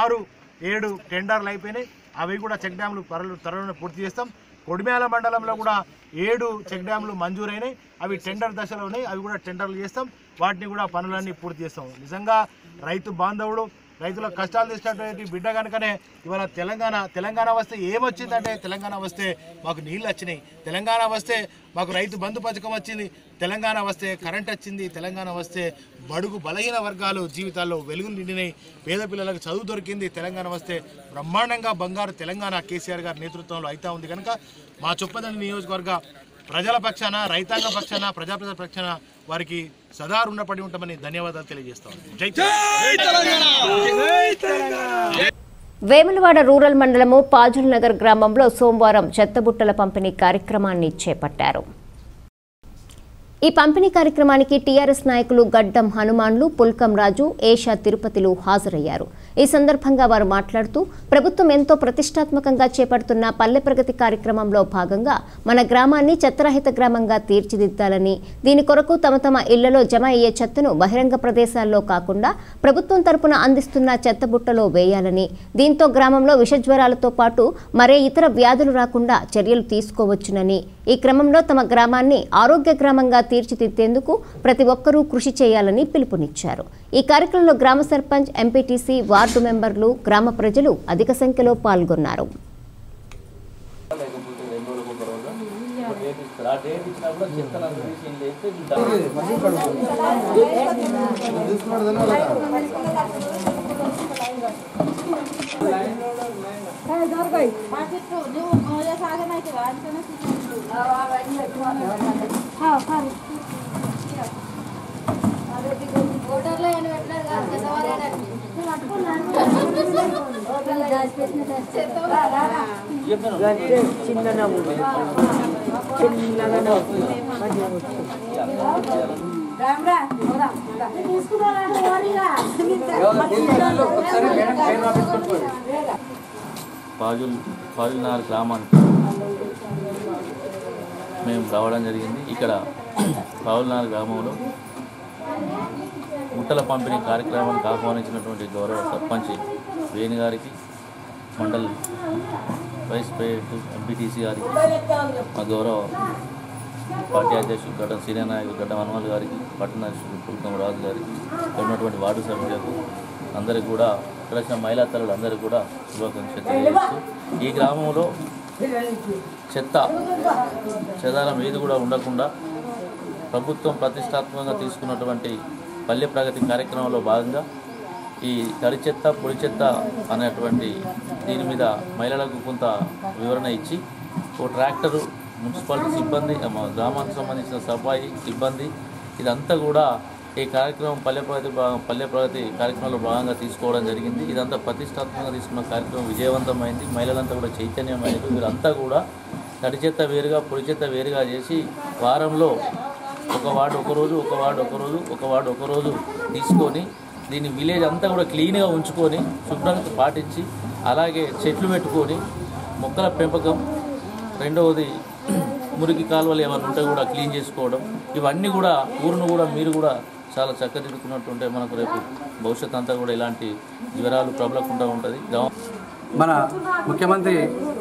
6-7 టెండర్లు అయిపోయినాయి. అవి కూడా చెక్ డ్యాములు త్వరలో పూర్తి చేస్తాం. కొడిమేల మండలంలో కూడా 7 చెక్ డ్యాములు మంజూరైనాయి. అవి టెండర్ దశలో ఉన్నాయి. అవి కూడా టెండర్లు చేస్తాం. వాటిని కూడా పనులన్నీ పూర్తి చేస్తాం. నిజంగా రైతు బాంధవుడు, రైతుల కష్టాలు తెచ్చినటువంటి బిడ్డ కనుకనే ఇవాళ తెలంగాణ వస్తే ఏమొచ్చిందంటే, తెలంగాణ వస్తే మాకు నీళ్ళు వచ్చినాయి, తెలంగాణ వస్తే మాకు రైతు బంధు పథకం వచ్చింది, తెలంగాణ వస్తే కరెంట్ వచ్చింది, తెలంగాణ వస్తే బడుగు బలహీన వర్గాలు జీవితాల్లో వెలుగులు నిండినాయి, పేద పిల్లలకు చదువు దొరికింది, తెలంగాణ వస్తే బ్రహ్మాండంగా బంగారు తెలంగాణ కేసీఆర్ గారి నేతృత్వంలో అవుతా ఉంది. కనుక మా చొప్పదండి నియోజకవర్గ ప్రజల పక్షాన, రైతాంగ పక్షాన, ప్రజాప్రజల పక్షాన వారికి సదా రుణపడి ఉంటామని ధన్యవాదాలు తెలియజేస్తాం. జై తెలంగాణ. వేములవాడ రూరల్ మండలము పాజుల్ నగర్ గ్రామంలో సోమవారం చెత్తబుట్టల పంపిణీ కార్యక్రమాన్ని చేపట్టారు. ఈ పంపిణీ కార్యక్రమానికి టీఆర్ఎస్ నాయకులు గడ్డం హనుమాన్లు, పుల్కం రాజు, ఏషా తిరుపతిలు హాజరయ్యారు. ఈ సందర్భంగా వారు మాట్లాడుతూ ప్రభుత్వం ఎంతో ప్రతిష్టాత్మకంగా చేపడుతున్న పల్లె ప్రగతి కార్యక్రమంలో భాగంగా మన గ్రామాన్ని చెత్తరహిత గ్రామంగా తీర్చిదిద్దాలని, దీని కొరకు తమ ఇళ్లలో జమ అయ్యే చెత్తను బహిరంగ ప్రదేశాల్లో కాకుండా ప్రభుత్వం తరపున అందిస్తున్న చెత్తబుట్టలో వేయాలని, దీంతో గ్రామంలో విషజ్వరాలతో పాటు మరే ఇతర వ్యాధులు రాకుండా చర్యలు తీసుకోవచ్చునని, ఈ క్రమంలో తమ గ్రామాన్ని ఆరోగ్య గ్రామంగా తీర్చిదిద్దేందుకు ప్రతి ఒక్కరూ కృషి చేయాలని పిలుపునిచ్చారు. ఈ కార్యక్రమంలో గ్రామ సర్పంచ్, ఎంపీటీసీ, వార్డు మెంబర్లు, గ్రామ ప్రజలు అధిక సంఖ్యలో పాల్గొన్నారు. పాజుల్నార్ గ్రామానికి మేము రావడం జరిగింది. ఇక్కడ పాజుల్నార్ గ్రామంలో ముట్టల పంపిణీ కార్యక్రమానికి ఆహ్వానించినటువంటి గౌరవ సర్పంచ్ వేణు గారికి, మండల్ వైస్ ప్రెసిడెంట్ ఎంపీటీసీ గారికి, మా గౌరవ పార్టీ అధ్యక్షుడు గడ్డం సీనియర్ నాయకుడు గడ్డం హనుమాన్ గారికి, పట్టణ అధ్యక్షుడు పుల్కం రాజు గారికి, ఉన్నటువంటి వార్డు సభ్యులకు అందరికీ కూడా, ఇక్కడ వచ్చిన మహిళా తల్లులు అందరికీ కూడా శుభాకాంక్షలు తెలియజేస్తూ, ఈ గ్రామంలో చెదారం ఏది కూడా ఉండకుండా ప్రభుత్వం ప్రతిష్టాత్మకంగా తీసుకున్నటువంటి పల్లె ప్రగతి కార్యక్రమంలో భాగంగా ఈ తడి చెత్త, పొడి చెత్త అనేటువంటి దీని మీద మహిళలకు కొంత వివరణ ఇచ్చి, ఓ ట్రాక్టరు, మున్సిపాలిటీ సిబ్బంది, గ్రామానికి సంబంధించిన సఫాయి సిబ్బంది, ఇదంతా కూడా ఈ కార్యక్రమం పల్లె ప్రగతి కార్యక్రమంలో భాగంగా తీసుకోవడం జరిగింది. ఇదంతా ప్రతిష్టాత్మకంగా తీసుకున్న కార్యక్రమం విజయవంతమైంది. మహిళలంతా కూడా చైతన్యమైంది. వీరంతా కూడా తడి చెత్త వేరుగా, పొడి చెత్త వేరుగా చేసి వారంలో ఒక వార్డు ఒకరోజు తీసుకొని దీన్ని విలేజ్ అంతా కూడా క్లీన్గా ఉంచుకొని శుభ్రంగా పాటించి, అలాగే చెట్లు పెట్టుకొని మొక్కల పెంపకం, రెండవది మురికి కాలువలు ఏమైనా ఉంటే కూడా క్లీన్ చేసుకోవడం, ఇవన్నీ కూడా ఊరును కూడా మీరు కూడా చాలా చక్కదిద్దుకున్నట్టుంటే మనకు రేపు భవిష్యత్తు అంతా కూడా ఇలాంటి జ్వరాలు ప్రబలకుండా ఉంటుంది. మన ముఖ్యమంత్రి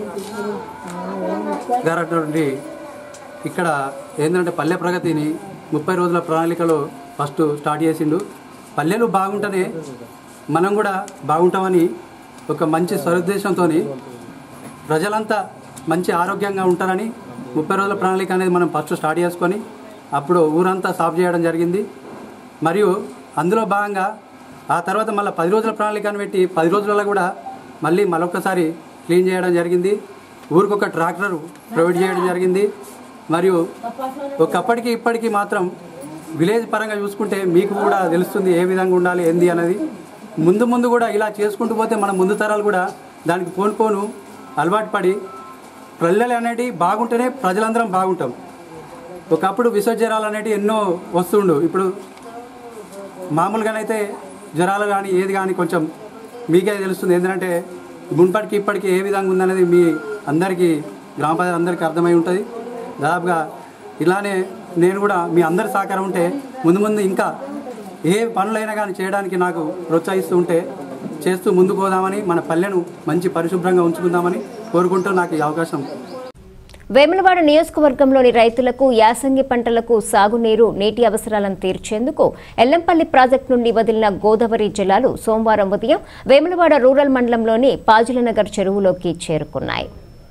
గారు ఇక్కడ ఏంటంటే పల్లె ప్రగతిని 30 రోజుల ప్రణాళికలో ఫస్ట్ స్టార్ట్ చేసిండు. పల్లెలు బాగుంటేనే మనం కూడా బాగుంటామని ఒక మంచి సదుద్దేశంతో ప్రజలంతా మంచి ఆరోగ్యంగా ఉంటారని 30 రోజుల ప్రణాళిక అనేది మనం ఫస్ట్ స్టార్ట్ చేసుకొని అప్పుడు ఊరంతా సాఫ్ చేయడం జరిగింది. మరియు అందులో భాగంగా ఆ తర్వాత మళ్ళీ 10 రోజుల ప్రణాళికను పెట్టి 10 రోజులలో కూడా మళ్ళొక్కసారి క్లీన్ చేయడం జరిగింది. ఊరికొక ట్రాక్టర్ ప్రొవైడ్ చేయడం జరిగింది. మరియు ఒకప్పటికి ఇప్పటికీ మాత్రం విలేజ్ పరంగా చూసుకుంటే మీకు కూడా తెలుస్తుంది ఏ విధంగా ఉండాలి ఏంది అనేది. ముందు కూడా ఇలా చేసుకుంటూ పోతే మన ముందు తరాలు కూడా దానికి పోను అలవాటు పడి పల్లెలు అనేటివి బాగుంటేనే ప్రజలందరం బాగుంటాం. ఒకప్పుడు విష జ్వరాలు అనేటివి ఎన్నో వస్తుండు. ఇప్పుడు మామూలుగానైతే జ్వరాలు కానీ ఏది కానీ కొంచెం మీకే తెలుస్తుంది. ఎందుకంటే మున్పటికి ఇప్పటికీ ఏ విధంగా ఉందనేది మీ అందరికీ గ్రామ ప్రజలు అందరికీ అర్థమై ఉంటుంది. దాదాపుగా ఇలానే నేను కూడా మీ అందరి సహకారం ఉంటే ముందు ఇంకా ఏ పనులైనా కానీ చేయడానికి నాకు ప్రోత్సహిస్తూ ఉంటే చేస్తూ ముందుకు పోదామని, మన పల్లెను మంచి పరిశుభ్రంగా ఉంచుకుందామని కోరుకుంటూ నాకు ఈ అవకాశం. వేములవాడ నియోజకవర్గంలోని రైతులకు యాసంగి పంటలకు సాగునీరు, నీటి అవసరాలను తీర్చేందుకు ఎల్లంపల్లి ప్రాజెక్టు నుండి వదిలిన గోదావరి జలాలు సోమవారం ఉదయం వేములవాడ రూరల్ మండలంలోని పాజులనగర్ చెరువులోకి చేరుకున్నాయి.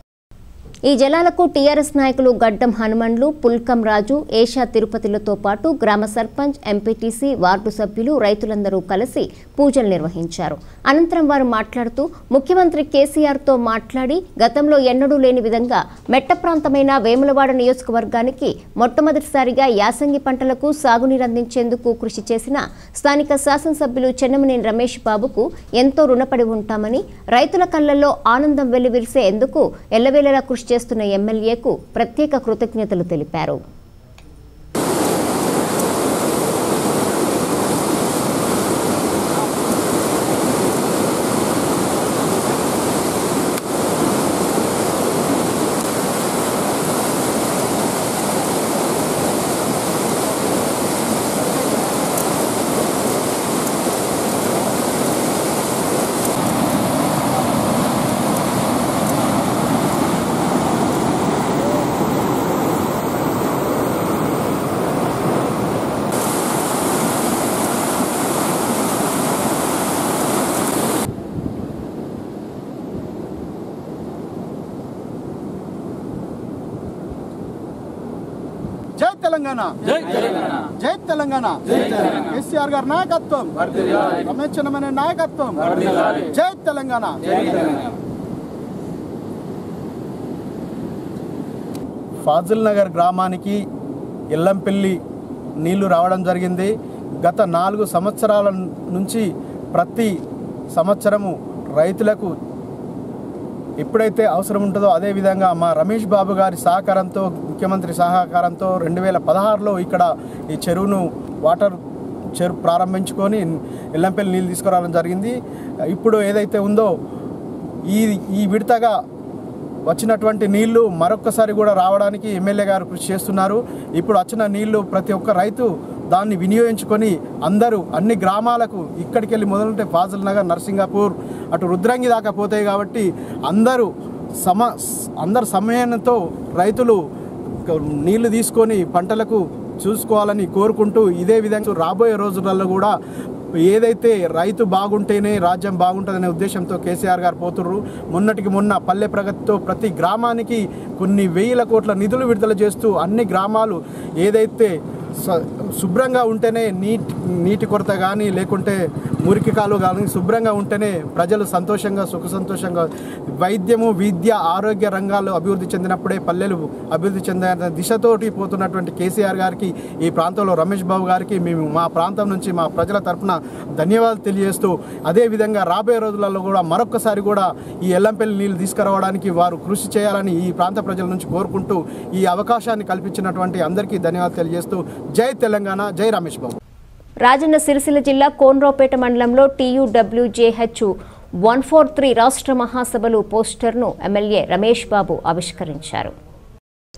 ఈ జలాలకు టీఆర్ఎస్ నాయకులు గడ్డం హనుమండ్లు, పుల్కం రాజు, ఏషా తిరుపతిలతో పాటు గ్రామ సర్పంచ్, ఎంపీటీసీ, వార్డు సభ్యులు, రైతులందరూ కలిసి పూజలు నిర్వహించారు. అనంతరం వారు మాట్లాడుతూ ముఖ్యమంత్రి కేసీఆర్తో మాట్లాడి గతంలో ఎన్నడూ లేని విధంగా మెట్ట ప్రాంతమైన వేములవాడ నియోజకవర్గానికి మొట్టమొదటిసారిగా యాసంగి పంటలకు సాగునీరు అందించేందుకు కృషి చేసిన స్థానిక శాసనసభ్యులు చెన్నమనేని రమేష్ బాబుకు ఎంతో రుణపడి ఉంటామని, రైతుల కళ్లల్లో ఆనందం వెల్లివిరిసేందుకు ఎల్లవేళలా కృషి చేస్తున్న ఎమ్మెల్యేకు ప్రత్యేక కృతజ్ఞతలు తెలిపారు. తెలంగాణ, జై తెలంగాణ, కేసీఆర్ గారి నాయకత్వం, రమేష్ చెన్నమనే నాయకత్వం, జై తెలంగాణ. ఫాజిల్ నగర్ గ్రామానికి ఎల్లంపల్లి నీళ్లు రావడం జరిగింది. గత 4 సంవత్సరాల నుంచి ప్రతి సంవత్సరము రైతులకు ఎప్పుడైతే అవసరం ఉంటుందో అదేవిధంగా మా రమేష్ బాబు గారి సహకారంతో, ముఖ్యమంత్రి సహకారంతో 2016లో ఇక్కడ ఈ చెరువు ప్రారంభించుకొని ఎల్లంపల్లి నీళ్ళు తీసుకురావడం జరిగింది. ఇప్పుడు ఏదైతే ఉందో ఈ విడతగా వచ్చినటువంటి నీళ్లు మరొక్కసారి కూడా రావడానికి ఎమ్మెల్యే గారు కృషి చేస్తున్నారు. ఇప్పుడు వచ్చిన నీళ్లు ప్రతి ఒక్క రైతు దాన్ని వినియోగించుకొని అందరూ అన్ని గ్రామాలకు ఇక్కడికి వెళ్ళి మొదలుంటే ఫాజిల్ నగర్, నర్సింగాపూర్, అటు రుద్రంగి దాకా పోతాయి. కాబట్టి అందరూ అందరు సమయంతో రైతులు నీళ్లు తీసుకొని పంటలకు చూసుకోవాలని కోరుకుంటూ ఇదే విధంగా రాబోయే రోజులలో కూడా ఏదైతే రైతు బాగుంటేనే రాజ్యం బాగుంటుందనే ఉద్దేశంతో కేసీఆర్ గారు పోతుర్రు. మొన్న పల్లె ప్రగతితో ప్రతి గ్రామానికి కొన్ని వేల కోట్ల నిధులు విడుదల చేస్తూ అన్ని గ్రామాలు ఏదైతే శుభ్రంగా ఉంటేనే నీటి కొరత కానీ లేకుంటే మురికి కాలువ కానీ శుభ్రంగా ఉంటేనే ప్రజలు సంతోషంగా సుఖ సంతోషంగా వైద్యము, విద్య, ఆరోగ్య రంగాల్లో అభివృద్ధి చెందినప్పుడే పల్లెలు అభివృద్ధి చెందే దిశతోటి పోతున్నటువంటి కేసీఆర్ గారికి, ఈ ప్రాంతంలో రమేష్ బాబు గారికి మేము మా ప్రాంతం నుంచి మా ప్రజల తరఫున ధన్యవాదాలు తెలియజేస్తూ అదేవిధంగా రాబోయే రోజులలో కూడా మరొక్కసారి కూడా ఈ ఎల్లంపల్లి నీళ్లు తీసుకురావడానికి వారు కృషి చేయాలని ఈ ప్రాంత ప్రజల నుంచి కోరుకుంటూ ఈ అవకాశాన్ని కల్పించినటువంటి అందరికీ ధన్యవాదాలు తెలియజేస్తూ జై తెలంగాణ, జై రమేష్ బాబు. రాజన్న సిరిసిల్ల జిల్లా కోన్రావుపేట మండలంలో TUWJH 143 రాష్ట్ర మహాసభలు పోస్టర్ను ఎమ్మెల్యే రమేష్ బాబు ఆవిష్కరించారు.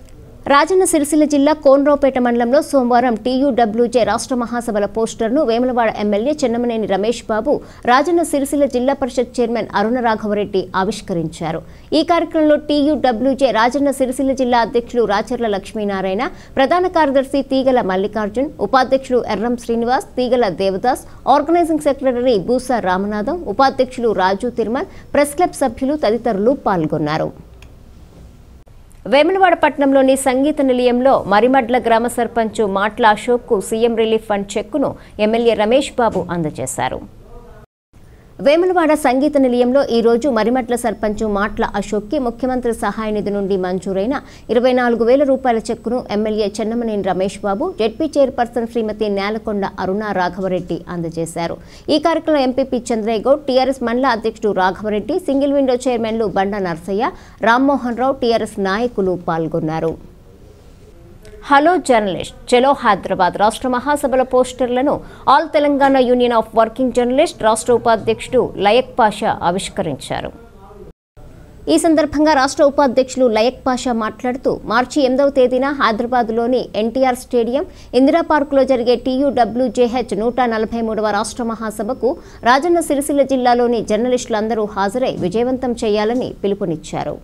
రాజన్న సిరిసిల్ల జిల్లా కోనరావుపేట మండలంలో సోమవారం టీయూడబ్ల్యూజే రాష్ట్ర మహాసభల పోస్టర్ను వేములవాడ ఎమ్మెల్యే చెన్నమనేని రమేష్ బాబు రాజన్న సిరిసిల్ల జిల్లా పరిషత్ చైర్మన్ అరుణ రాఘవరెడ్డి ఆవిష్కరించారు. ఈ కార్యక్రమంలో టీయూడబ్ల్యూజే రాజన్న సిరిసిల్ల జిల్లా అధ్యక్షులు రాచర్ల లక్ష్మీనారాయణ, ప్రధాన కార్యదర్శి తీగల మల్లికార్జున్, ఉపాధ్యక్షులు ఎర్రం శ్రీనివాస్, తీగల దేవదాస్, ఆర్గనైజింగ్ సెక్రటరీ బూసా రామనాథం, ఉపాధ్యక్షులు రాజు తిరుమల్, ప్రెస్ క్లబ్ సభ్యులు తదితరులు పాల్గొన్నారు. వేములవాడ పట్టణంలోని సంగీత నిలయంలో మరిమడ్ల గ్రామ సర్పంచ్ మాట్ల అశోక్కు సీఎం రిలీఫ్ ఫండ్ చెక్కును ఎమ్మెల్యే రమేష్ బాబు అందజేశారు. వేములవాడ సంగీత నిలయంలో ఈ రోజు మరిమడ్ల సర్పంచ్ మాట్ల అశోక్కి ముఖ్యమంత్రి సహాయ నిధి నుండి మంజూరైన 24,000 రూపాయల చెక్కును MLA Chennamaneni Ramesh Babu, ZP chairperson Srimathi Nelakonda Aruna Raghavareddy అందజేశారు. ఈ కార్యక్రమంలో ఎంపీపీ చంద్రయ్య గౌడ్, టీఆర్ఎస్ మండల అధ్యక్షుడు రాఘవరెడ్డి, సింగిల్ విండో చైర్మన్లు బండ నర్సయ్య, రామ్మోహన్ రావు, టీఆర్ఎస్ నాయకులు పాల్గొన్నారు. హలో జర్నలిస్ట్, చలో హైదరాబాద్ రాష్ట్ర మహాసభల పోస్టర్లను all Telangana union of working journalist రాష్ట్ర ఉపాధ్యక్షుడు లయక్ పాషా ఆవిష్కరించారు. ఈ సందర్భంగా రాష్ట్ర ఉపాధ్యక్షులు లయక్ పాషా మాట్లాడుతూ మార్చి 8వ తేదీన హైదరాబాద్లోని ఎన్టీఆర్ స్టేడియం, ఇందిరా పార్కులో జరిగే టీయూడబ్ల్యూజేహెచ్ 143వ రాష్ట్ర మహాసభకు రాజన్న సిరిసిల్ల జిల్లాలోని జర్నలిస్టులందరూ హాజరై విజయవంతం చేయాలని పిలుపునిచ్చారు.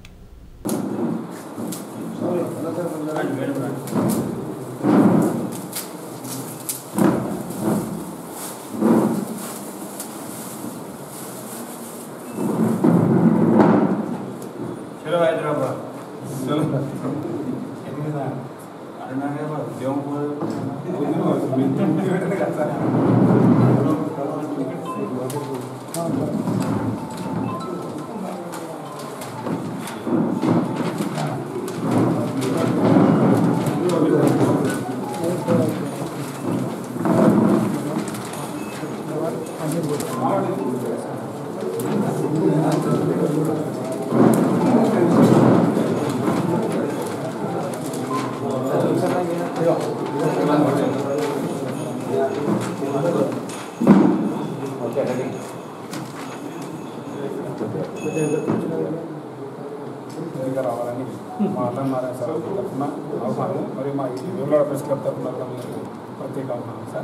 రావాలని మా అన్నమారాయణ సార్ తరఫున ఆహ్వానం, మరియు మా వేములవాడ ప్రెస్ క్లబ్ తరఫున ప్రత్యేక ఆహ్వానం సార్.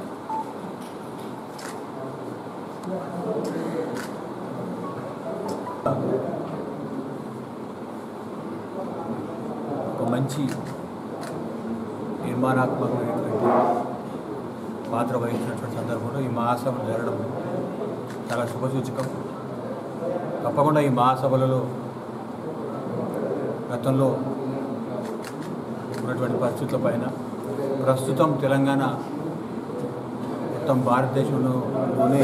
ఒక మంచి నిర్మాణాత్మకమైనటువంటి పాత్ర వహించినటువంటి సందర్భంలో ఈ మహాసభ జరగడం చాలా శుభసూచకం. తప్పకుండా ఈ మహాసభలలో గతంలో ఉన్నటువంటి పరిస్థితుల పైన ప్రస్తుతం తెలంగాణ మొత్తం భారతదేశంలోనే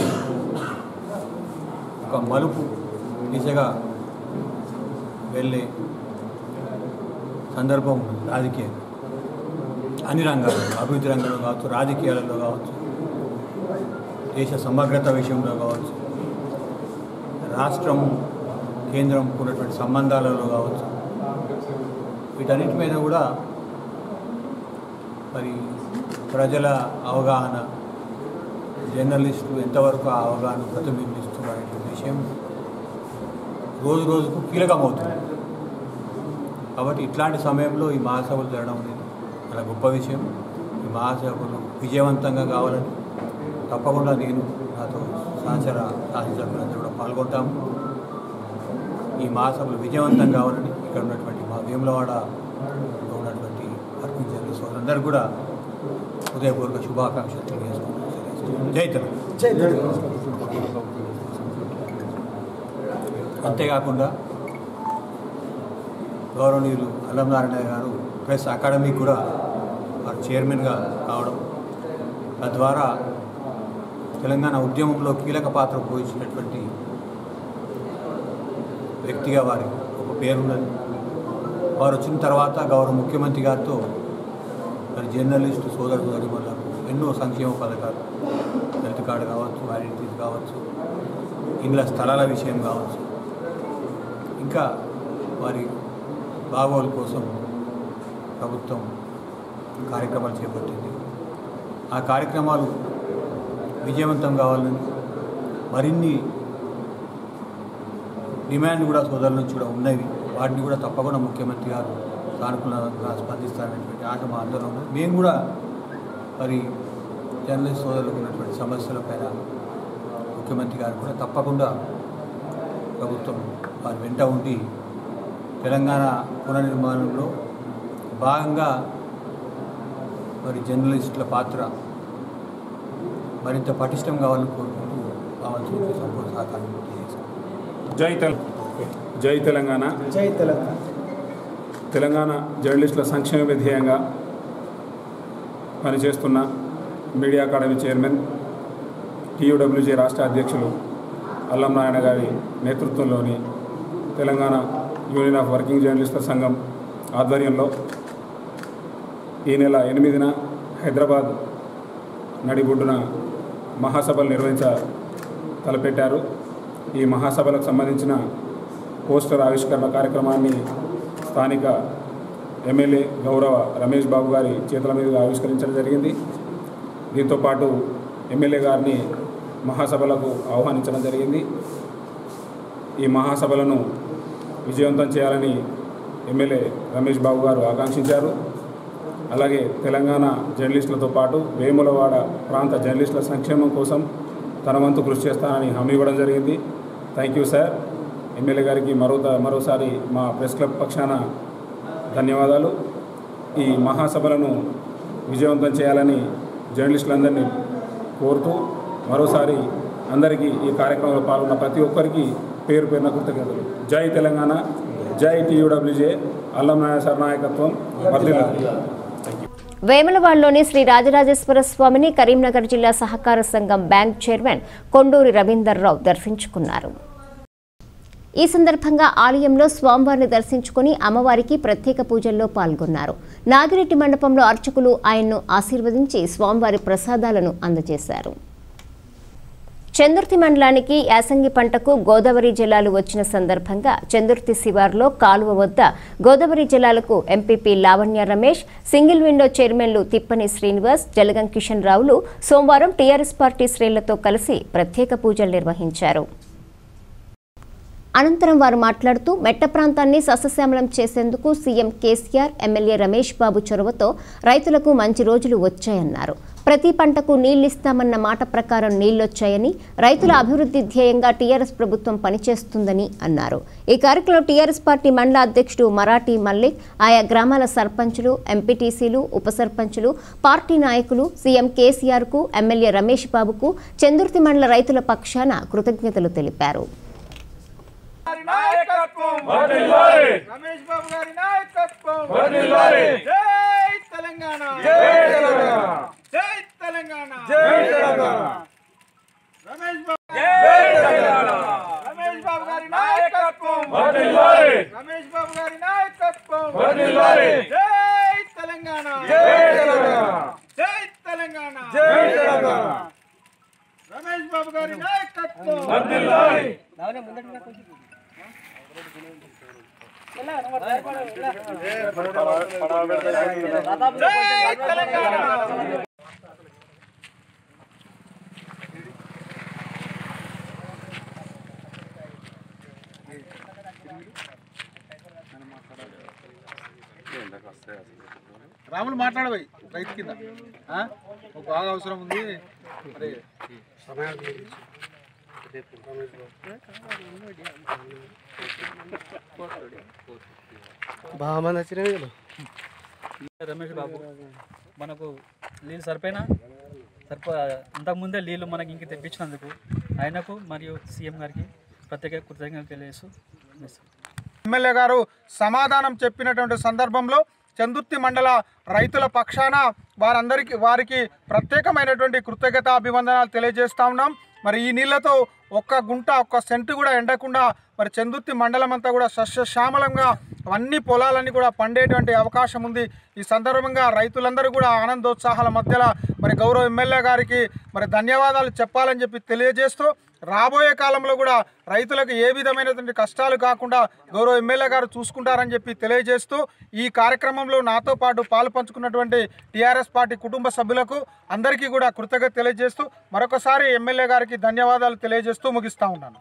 ఒక మలుపు దిశగా వెళ్ళే సందర్భం ఉంది. రాజకీయం అన్ని రంగాల్లో, అభివృద్ధి రంగంలో కావచ్చు, రాజకీయాలలో కావచ్చు, దేశ సమగ్రత విషయంలో కావచ్చు, రాష్ట్రం కేంద్రం ఉన్నటువంటి సంబంధాలలో కావచ్చు, వీటన్నిటి మీద కూడా మరి ప్రజల అవగాహన, జర్నలిస్టులు ఎంతవరకు ఆ అవగాహన ప్రతిబింబిస్తున్నారు అనే విషయం రోజు రోజుకు కీలకమవుతుంది. కాబట్టి ఇట్లాంటి సమయంలో ఈ మహాసభలు జరగడం అనేది చాలా గొప్ప విషయం. ఈ మహాసభలు విజయవంతంగా కావాలని తప్పకుండా నేను నాతో శాసనసభ్యులందరూ కూడా పాల్గొంటాము. ఈ మహాసభలు విజయవంతం కావాలని ఇక్కడ ఉన్నటువంటి మా వేములవాడలో ఉన్నటువంటి వర్కింగ్ జర్నలిస్ట్ వాళ్ళందరూ కూడా హృదయపూర్వక శుభాకాంక్షలు తెలియజేసుకుంటున్నాను. జై తెలంగాణ. అంతేకాకుండా గౌరవనీయులు అల్లం నారాయణ గారు ప్రెస్ అకాడమీ కూడా వారు చైర్మన్గా కావడం, తద్వారా తెలంగాణ ఉద్యమంలో కీలక పాత్ర పోషించినటువంటి వ్యక్తిగా వారి ఒక పేరున్నది. వారు వచ్చిన తర్వాత గౌరవ ముఖ్యమంత్రి గారితో మరి జర్నలిస్టు సోదరులకు ఎన్నో సంక్షేమ పథకాలు, హెల్త్ కార్డు కావచ్చు, ఐడెంటిటీస్ కావచ్చు, ఇండ్ల స్థలాల విషయం కావచ్చు, ఇంకా వారి బాగోలు కోసం ప్రభుత్వం కార్యక్రమాలు చేపట్టింది. ఆ కార్యక్రమాలు విజయవంతం కావాలని మరిన్ని డిమాండ్ కూడా సోదరుల నుంచి కూడా ఉన్నవి. వాటిని కూడా తప్పకుండా ముఖ్యమంత్రి గారు సానుకూలంగా స్పందిస్తారనేటువంటి ఆశ మా అందరూ ఉంది. మేము కూడా మరి జర్నలిస్ట్ సోదరులకు ఉన్నటువంటి సమస్యలపైన ముఖ్యమంత్రి గారు కూడా తప్పకుండా ప్రభుత్వం వారి వెంట ఉండి తెలంగాణ పునర్నిర్మాణంలో భాగంగా మరి జర్నలిస్టుల పాత్ర మరింత పటిష్టం కావాలని కోరుకుంటూ కావాల్సిన సంపూర్ణ సహకారం తెలియజేస్తాం. జై తెలంగాణ. జై తెలంగాణ. తెలంగాణ జర్నలిస్టుల సంక్షేమ ధ్యేయంగా పనిచేస్తున్న మీడియా అకాడమీ చైర్మన్ టీయూడబ్ల్యూజే రాష్ట్ర అధ్యక్షులు అల్లం నారాయణ గారి నేతృత్వంలోని తెలంగాణ యూనియన్ ఆఫ్ వర్కింగ్ జర్నలిస్టుల సంఘం ఆధ్వర్యంలో ఈ నెల 8న హైదరాబాద్ నడిబొడ్డున మహాసభలు తలపెట్టారు. ఈ మహాసభలకు సంబంధించిన పోస్టర్ ఆవిష్కరణ కార్యక్రమాన్ని స్థానిక ఎమ్మెల్యే గౌరవ రమేష్ బాబు గారి చేతుల మీదుగా ఆవిష్కరించడం జరిగింది. దీంతోపాటు ఎమ్మెల్యే గారిని మహాసభలకు ఆహ్వానించడం జరిగింది. ఈ మహాసభలను విజయవంతం చేయాలని ఎమ్మెల్యే రమేష్ బాబు గారు ఆకాంక్షించారు. అలాగే తెలంగాణ జర్నలిస్టులతో పాటు వేములవాడ ప్రాంత జర్నలిస్టుల సంక్షేమం కోసం తన వంతు కృషి చేస్తానని హామీ ఇవ్వడం జరిగింది. Thank you sir. ఎమ్మెల్యే గారికి మరోసారి మా ప్రెస్ క్లబ్ పక్షాన ధన్యవాదాలు. ఈ మహాసభలను విజయవంతం చేయాలని జర్నలిస్టులందరినీ కోరుతూ మరోసారి అందరికీ ఈ కార్యక్రమంలో పాల్గొన్న ప్రతి ఒక్కరికి పేరు పేరున కృతజ్ఞతలు. జై తెలంగాణ. జై టీయూడబ్ల్యూజే. అల్లం నారాయణ సార్ నాయకత్వం వర్ధిల్లాలి. వేములవాడలోని శ్రీ రాజరాజేశ్వర స్వామిని కరీంనగర్ జిల్లా సహకార సంఘం బ్యాంక్ చైర్మన్ కొండూరి రవీందర్రావు దర్శించుకున్నారు. ఈ సందర్భంగా ఆలయంలో స్వామివారిని దర్శించుకుని అమ్మవారికి ప్రత్యేక పూజల్లో పాల్గొన్నారు. నాగిరెడ్డి మండపంలో అర్చకులు ఆయన్ను ఆశీర్వదించి స్వామివారి ప్రసాదాలను అందజేశారు. చందుర్తి మండలానికి యాసంగి పంటకు గోదావరి జలాలు వచ్చిన సందర్భంగా చందుర్తి శివార్లో కాలువ వద్ద గోదావరి జలాలకు MPP Lavanya Ramesh, single window చైర్మన్లు తిప్పని శ్రీనివాస్, జలగం కిషన్ రావులు సోమవారం టీఆర్ఎస్ పార్టీ శ్రేణులతో కలిసి ప్రత్యేక పూజలు నిర్వహించారు. అనంతరం వారు మాట్లాడుతూ మెట్ట ప్రాంతాన్ని సస్యశ్యామలం చేసేందుకు సీఎం కేసీఆర్, ఎమ్మెల్యే రమేష్ బాబు చొరవతో రైతులకు మంచి రోజులు వచ్చాయన్నారు. ప్రతి పంటకు నీళ్లిస్తామన్న మాట ప్రకారం నీళ్లొచ్చాయని, రైతుల అభివృద్ధి ధ్యేయంగా టీఆర్ఎస్ ప్రభుత్వం పనిచేస్తుందని అన్నారు. ఈ కార్యక్రమంలో టీఆర్ఎస్ పార్టీ మండల అధ్యక్షుడు మరాఠీ మల్లిక్, ఆయా గ్రామాల సర్పంచులు, ఎంపీటీసీలు, ఉప సర్పంచులు, పార్టీ నాయకులు సీఎం కేసీఆర్కు, ఎమ్మెల్యే రమేష్ బాబుకు చందుర్తి మండల రైతుల పక్షాన కృతజ్ఞతలు తెలిపారు. రమేష్ బాబు గారి నాయకత్వం. జై తెలంగాణ. జై తెలంగాణ. రమేష్ బాబు గారి నాయకత్వం. రమేష్ బాబు గారి నాయకత్వం. జై తెలంగాణ. జై తెలంగాణ. రమేష్ బాబు గారి నాయకత్వం. రాములు మాట్లాడబోయి రైతు కింద బాగా అవసరం ఉంది. రమేష్ బాబు మనకు నీళ్ళు సరిపోయినా అంతకుముందే నీళ్ళు మనకి ఇంక తెప్పించినందుకు ఆయనకు మరియు సీఎం గారికి ప్రత్యేక కృతజ్ఞతలు తెలియజేస్తూ ఎమ్మెల్యే గారు సమాధానం చెప్పినటువంటి సందర్భంలో చందుర్తి మండల రైతుల పక్షాన వారికి ప్రత్యేకమైనటువంటి కృతజ్ఞత అభివందనాలు తెలియజేస్తా ఉన్నాం. మరి ఈ నీళ్లతో ఒక్క సెంటు కూడా ఎండకుండా మరి చందుర్తి మండలం అంతా కూడా సస్యశ్యామలంగా అన్ని పొలాలన్నీ కూడా పండేటువంటి అవకాశం ఉంది. ఈ సందర్భంగా రైతులందరూ కూడా ఆనందోత్సాహాల మధ్యలో మరి గౌరవ ఎమ్మెల్యే గారికి మరి ధన్యవాదాలు చెప్పాలని చెప్పి తెలియజేస్తూ రాబోయే కాలంలో కూడా రైతులకు ఏ విధమైనటువంటి కష్టాలు కాకుండా గౌరవ ఎమ్మెల్యే గారు చూసుకుంటారని చెప్పి తెలియజేస్తూ ఈ కార్యక్రమంలో నాతో పాటు పాలు పంచుకున్నటువంటి టీఆర్ఎస్ పార్టీ కుటుంబ సభ్యులకు అందరికీ కూడా కృతజ్ఞత తెలియజేస్తూ మరొకసారి ఎమ్మెల్యే గారికి ధన్యవాదాలు తెలియజేస్తూ ముగిస్తా ఉన్నాను.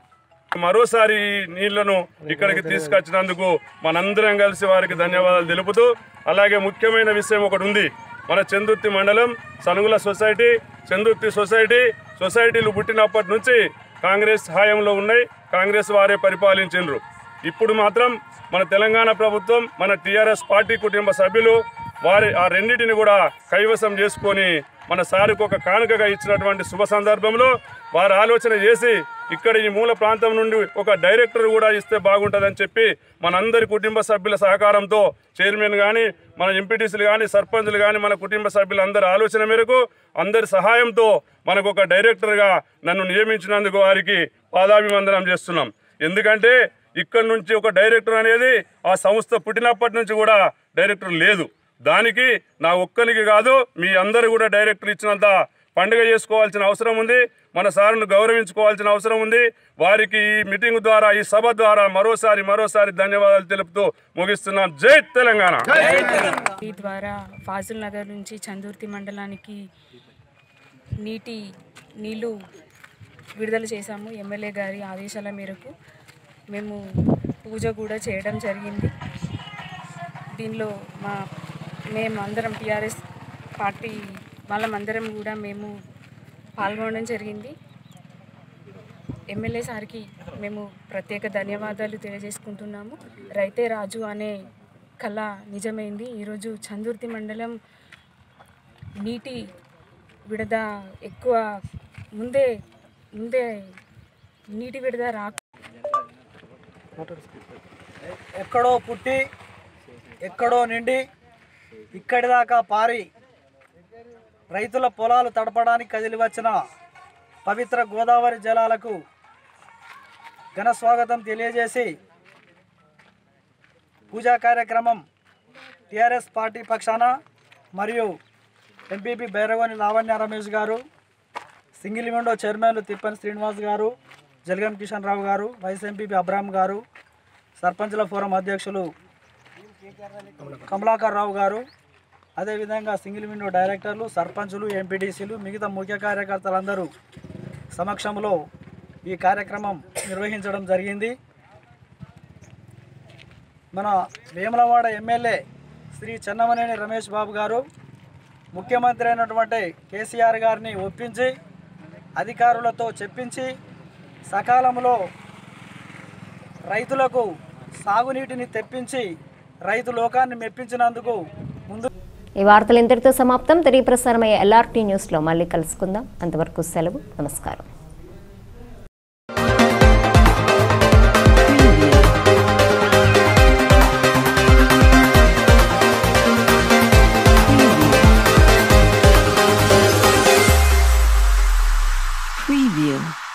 మరోసారి నీళ్లను ఇక్కడికి తీసుకొచ్చినందుకు మనందరం కలిసి వారికి ధన్యవాదాలు తెలుపుతూ, అలాగే ముఖ్యమైన విషయం ఒకటి ఉంది. మన చందుర్తి మండలం సనుగుల సొసైటీ, చందుర్తి సొసైటీలు పుట్టినప్పటి నుంచి కాంగ్రెస్ హయాంలో ఉన్నాయి. కాంగ్రెస్ వారే పరిపాలించిండ్రు. ఇప్పుడు మాత్రం మన తెలంగాణ ప్రభుత్వం, మన టీఆర్ఎస్ పార్టీ కుటుంబ సభ్యులు ఆ రెండింటిని కూడా కైవసం చేసుకొని మన సారుకు ఒక కానుకగా ఇచ్చినటువంటి శుభ సందర్భంలో వారు ఆలోచన చేసి ఇక్కడ ఈ మూల ప్రాంతం నుండి ఒక డైరెక్టర్ కూడా ఇస్తే బాగుంటుందని చెప్పి మనందరి కుటుంబ సభ్యుల సహకారంతో చైర్మన్ కానీ, మన ఎంపీటీసీలు కానీ, సర్పంచులు కానీ, మన కుటుంబ సభ్యులందరి ఆలోచన మేరకు అందరి సహాయంతో మనకు ఒక డైరెక్టర్గా నన్ను నియమించినందుకు వారికి పాదాభివందనం చేస్తున్నాం. ఎందుకంటే ఇక్కడ నుంచి ఒక డైరెక్టర్ అనేది ఆ సంస్థ పుట్టినప్పటి నుంచి కూడా డైరెక్టర్ లేదు. దానికి నా ఒక్కరికి కాదు, మీ అందరూ కూడా డైరెక్టర్ ఇచ్చినంత పండుగ చేసుకోవాల్సిన అవసరం ఉంది. మన సార్ను గౌరవించుకోవాల్సిన అవసరం ఉంది. వారికి ఈ మీటింగ్ ద్వారా, ఈ సభ ద్వారా మరోసారి ధన్యవాదాలు తెలుపుతూ ముగిస్తున్నాం. జై తెలంగాణ. ఈ ద్వారా ఫాజుల్ నగర్ నుంచి చందుర్తి మండలానికి నీళ్లు విడుదల చేశాము. ఎమ్మెల్యే గారి ఆదేశాల మేరకు మేము పూజ కూడా చేయడం జరిగింది. దీనిలో మేమందరం టీఆర్ఎస్ పార్టీ వాళ్ళమందరం కూడా మేము పాల్గొనడం జరిగింది. ఎమ్మెల్యే సార్కి మేము ప్రత్యేక ధన్యవాదాలు తెలియజేసుకుంటున్నాము. రైతే రాజు అనే కళ నిజమైంది. ఈరోజు చందుర్తి మండలం నీటి విడద ఎక్కువ ముందే నీటి విడద ఎక్కడో పుట్టి ఎక్కడో నిండి ఇక్కడి దాకా పారి రైతుల పొలాలు తడపడానికి కదిలి వచ్చిన పవిత్ర గోదావరి జలాలకు ఘన స్వాగతం తెలియజేసి పూజా కార్యక్రమం టీఆర్ఎస్ పార్టీ పక్షాన మరియు ఎంపీపీ బైరగోని లావణ్య రమేష్ గారు, సింగిల్ విండో చైర్మన్లు తిప్పని శ్రీనివాస్ గారు, జలగం కిషన్ రావు గారు, వైస్ ఎంపీపీ అబ్రాహం గారు, సర్పంచుల ఫోరం అధ్యక్షులు కమలాకర్ రావు గారు, అదేవిధంగా సింగిల్ విండో డైరెక్టర్లు, సర్పంచులు, ఎంపీడీసీలు, మిగతా ముఖ్య కార్యకర్తలందరూ సమక్షంలో ఈ కార్యక్రమం నిర్వహించడం జరిగింది. మన వేములవాడ ఎమ్మెల్యే శ్రీ చెన్నమనేని రమేష్ బాబు గారు ముఖ్యమంత్రి అయినటువంటి కేసీఆర్ గారిని ఒప్పించి అధికారులతో చెప్పించి సకాలంలో రైతులకు సాగునీటిని తెప్పించి రైతు లోకాన్ని మెప్పించినందుకు ముందు. ఈ వార్తలు ఇంతటితో సమాప్తం. తిరిగి ప్రసారమయ్యే LRT న్యూస్లో మళ్ళీ కలుసుకుందాం. అంతవరకు సెలవు. నమస్కారం. Preview.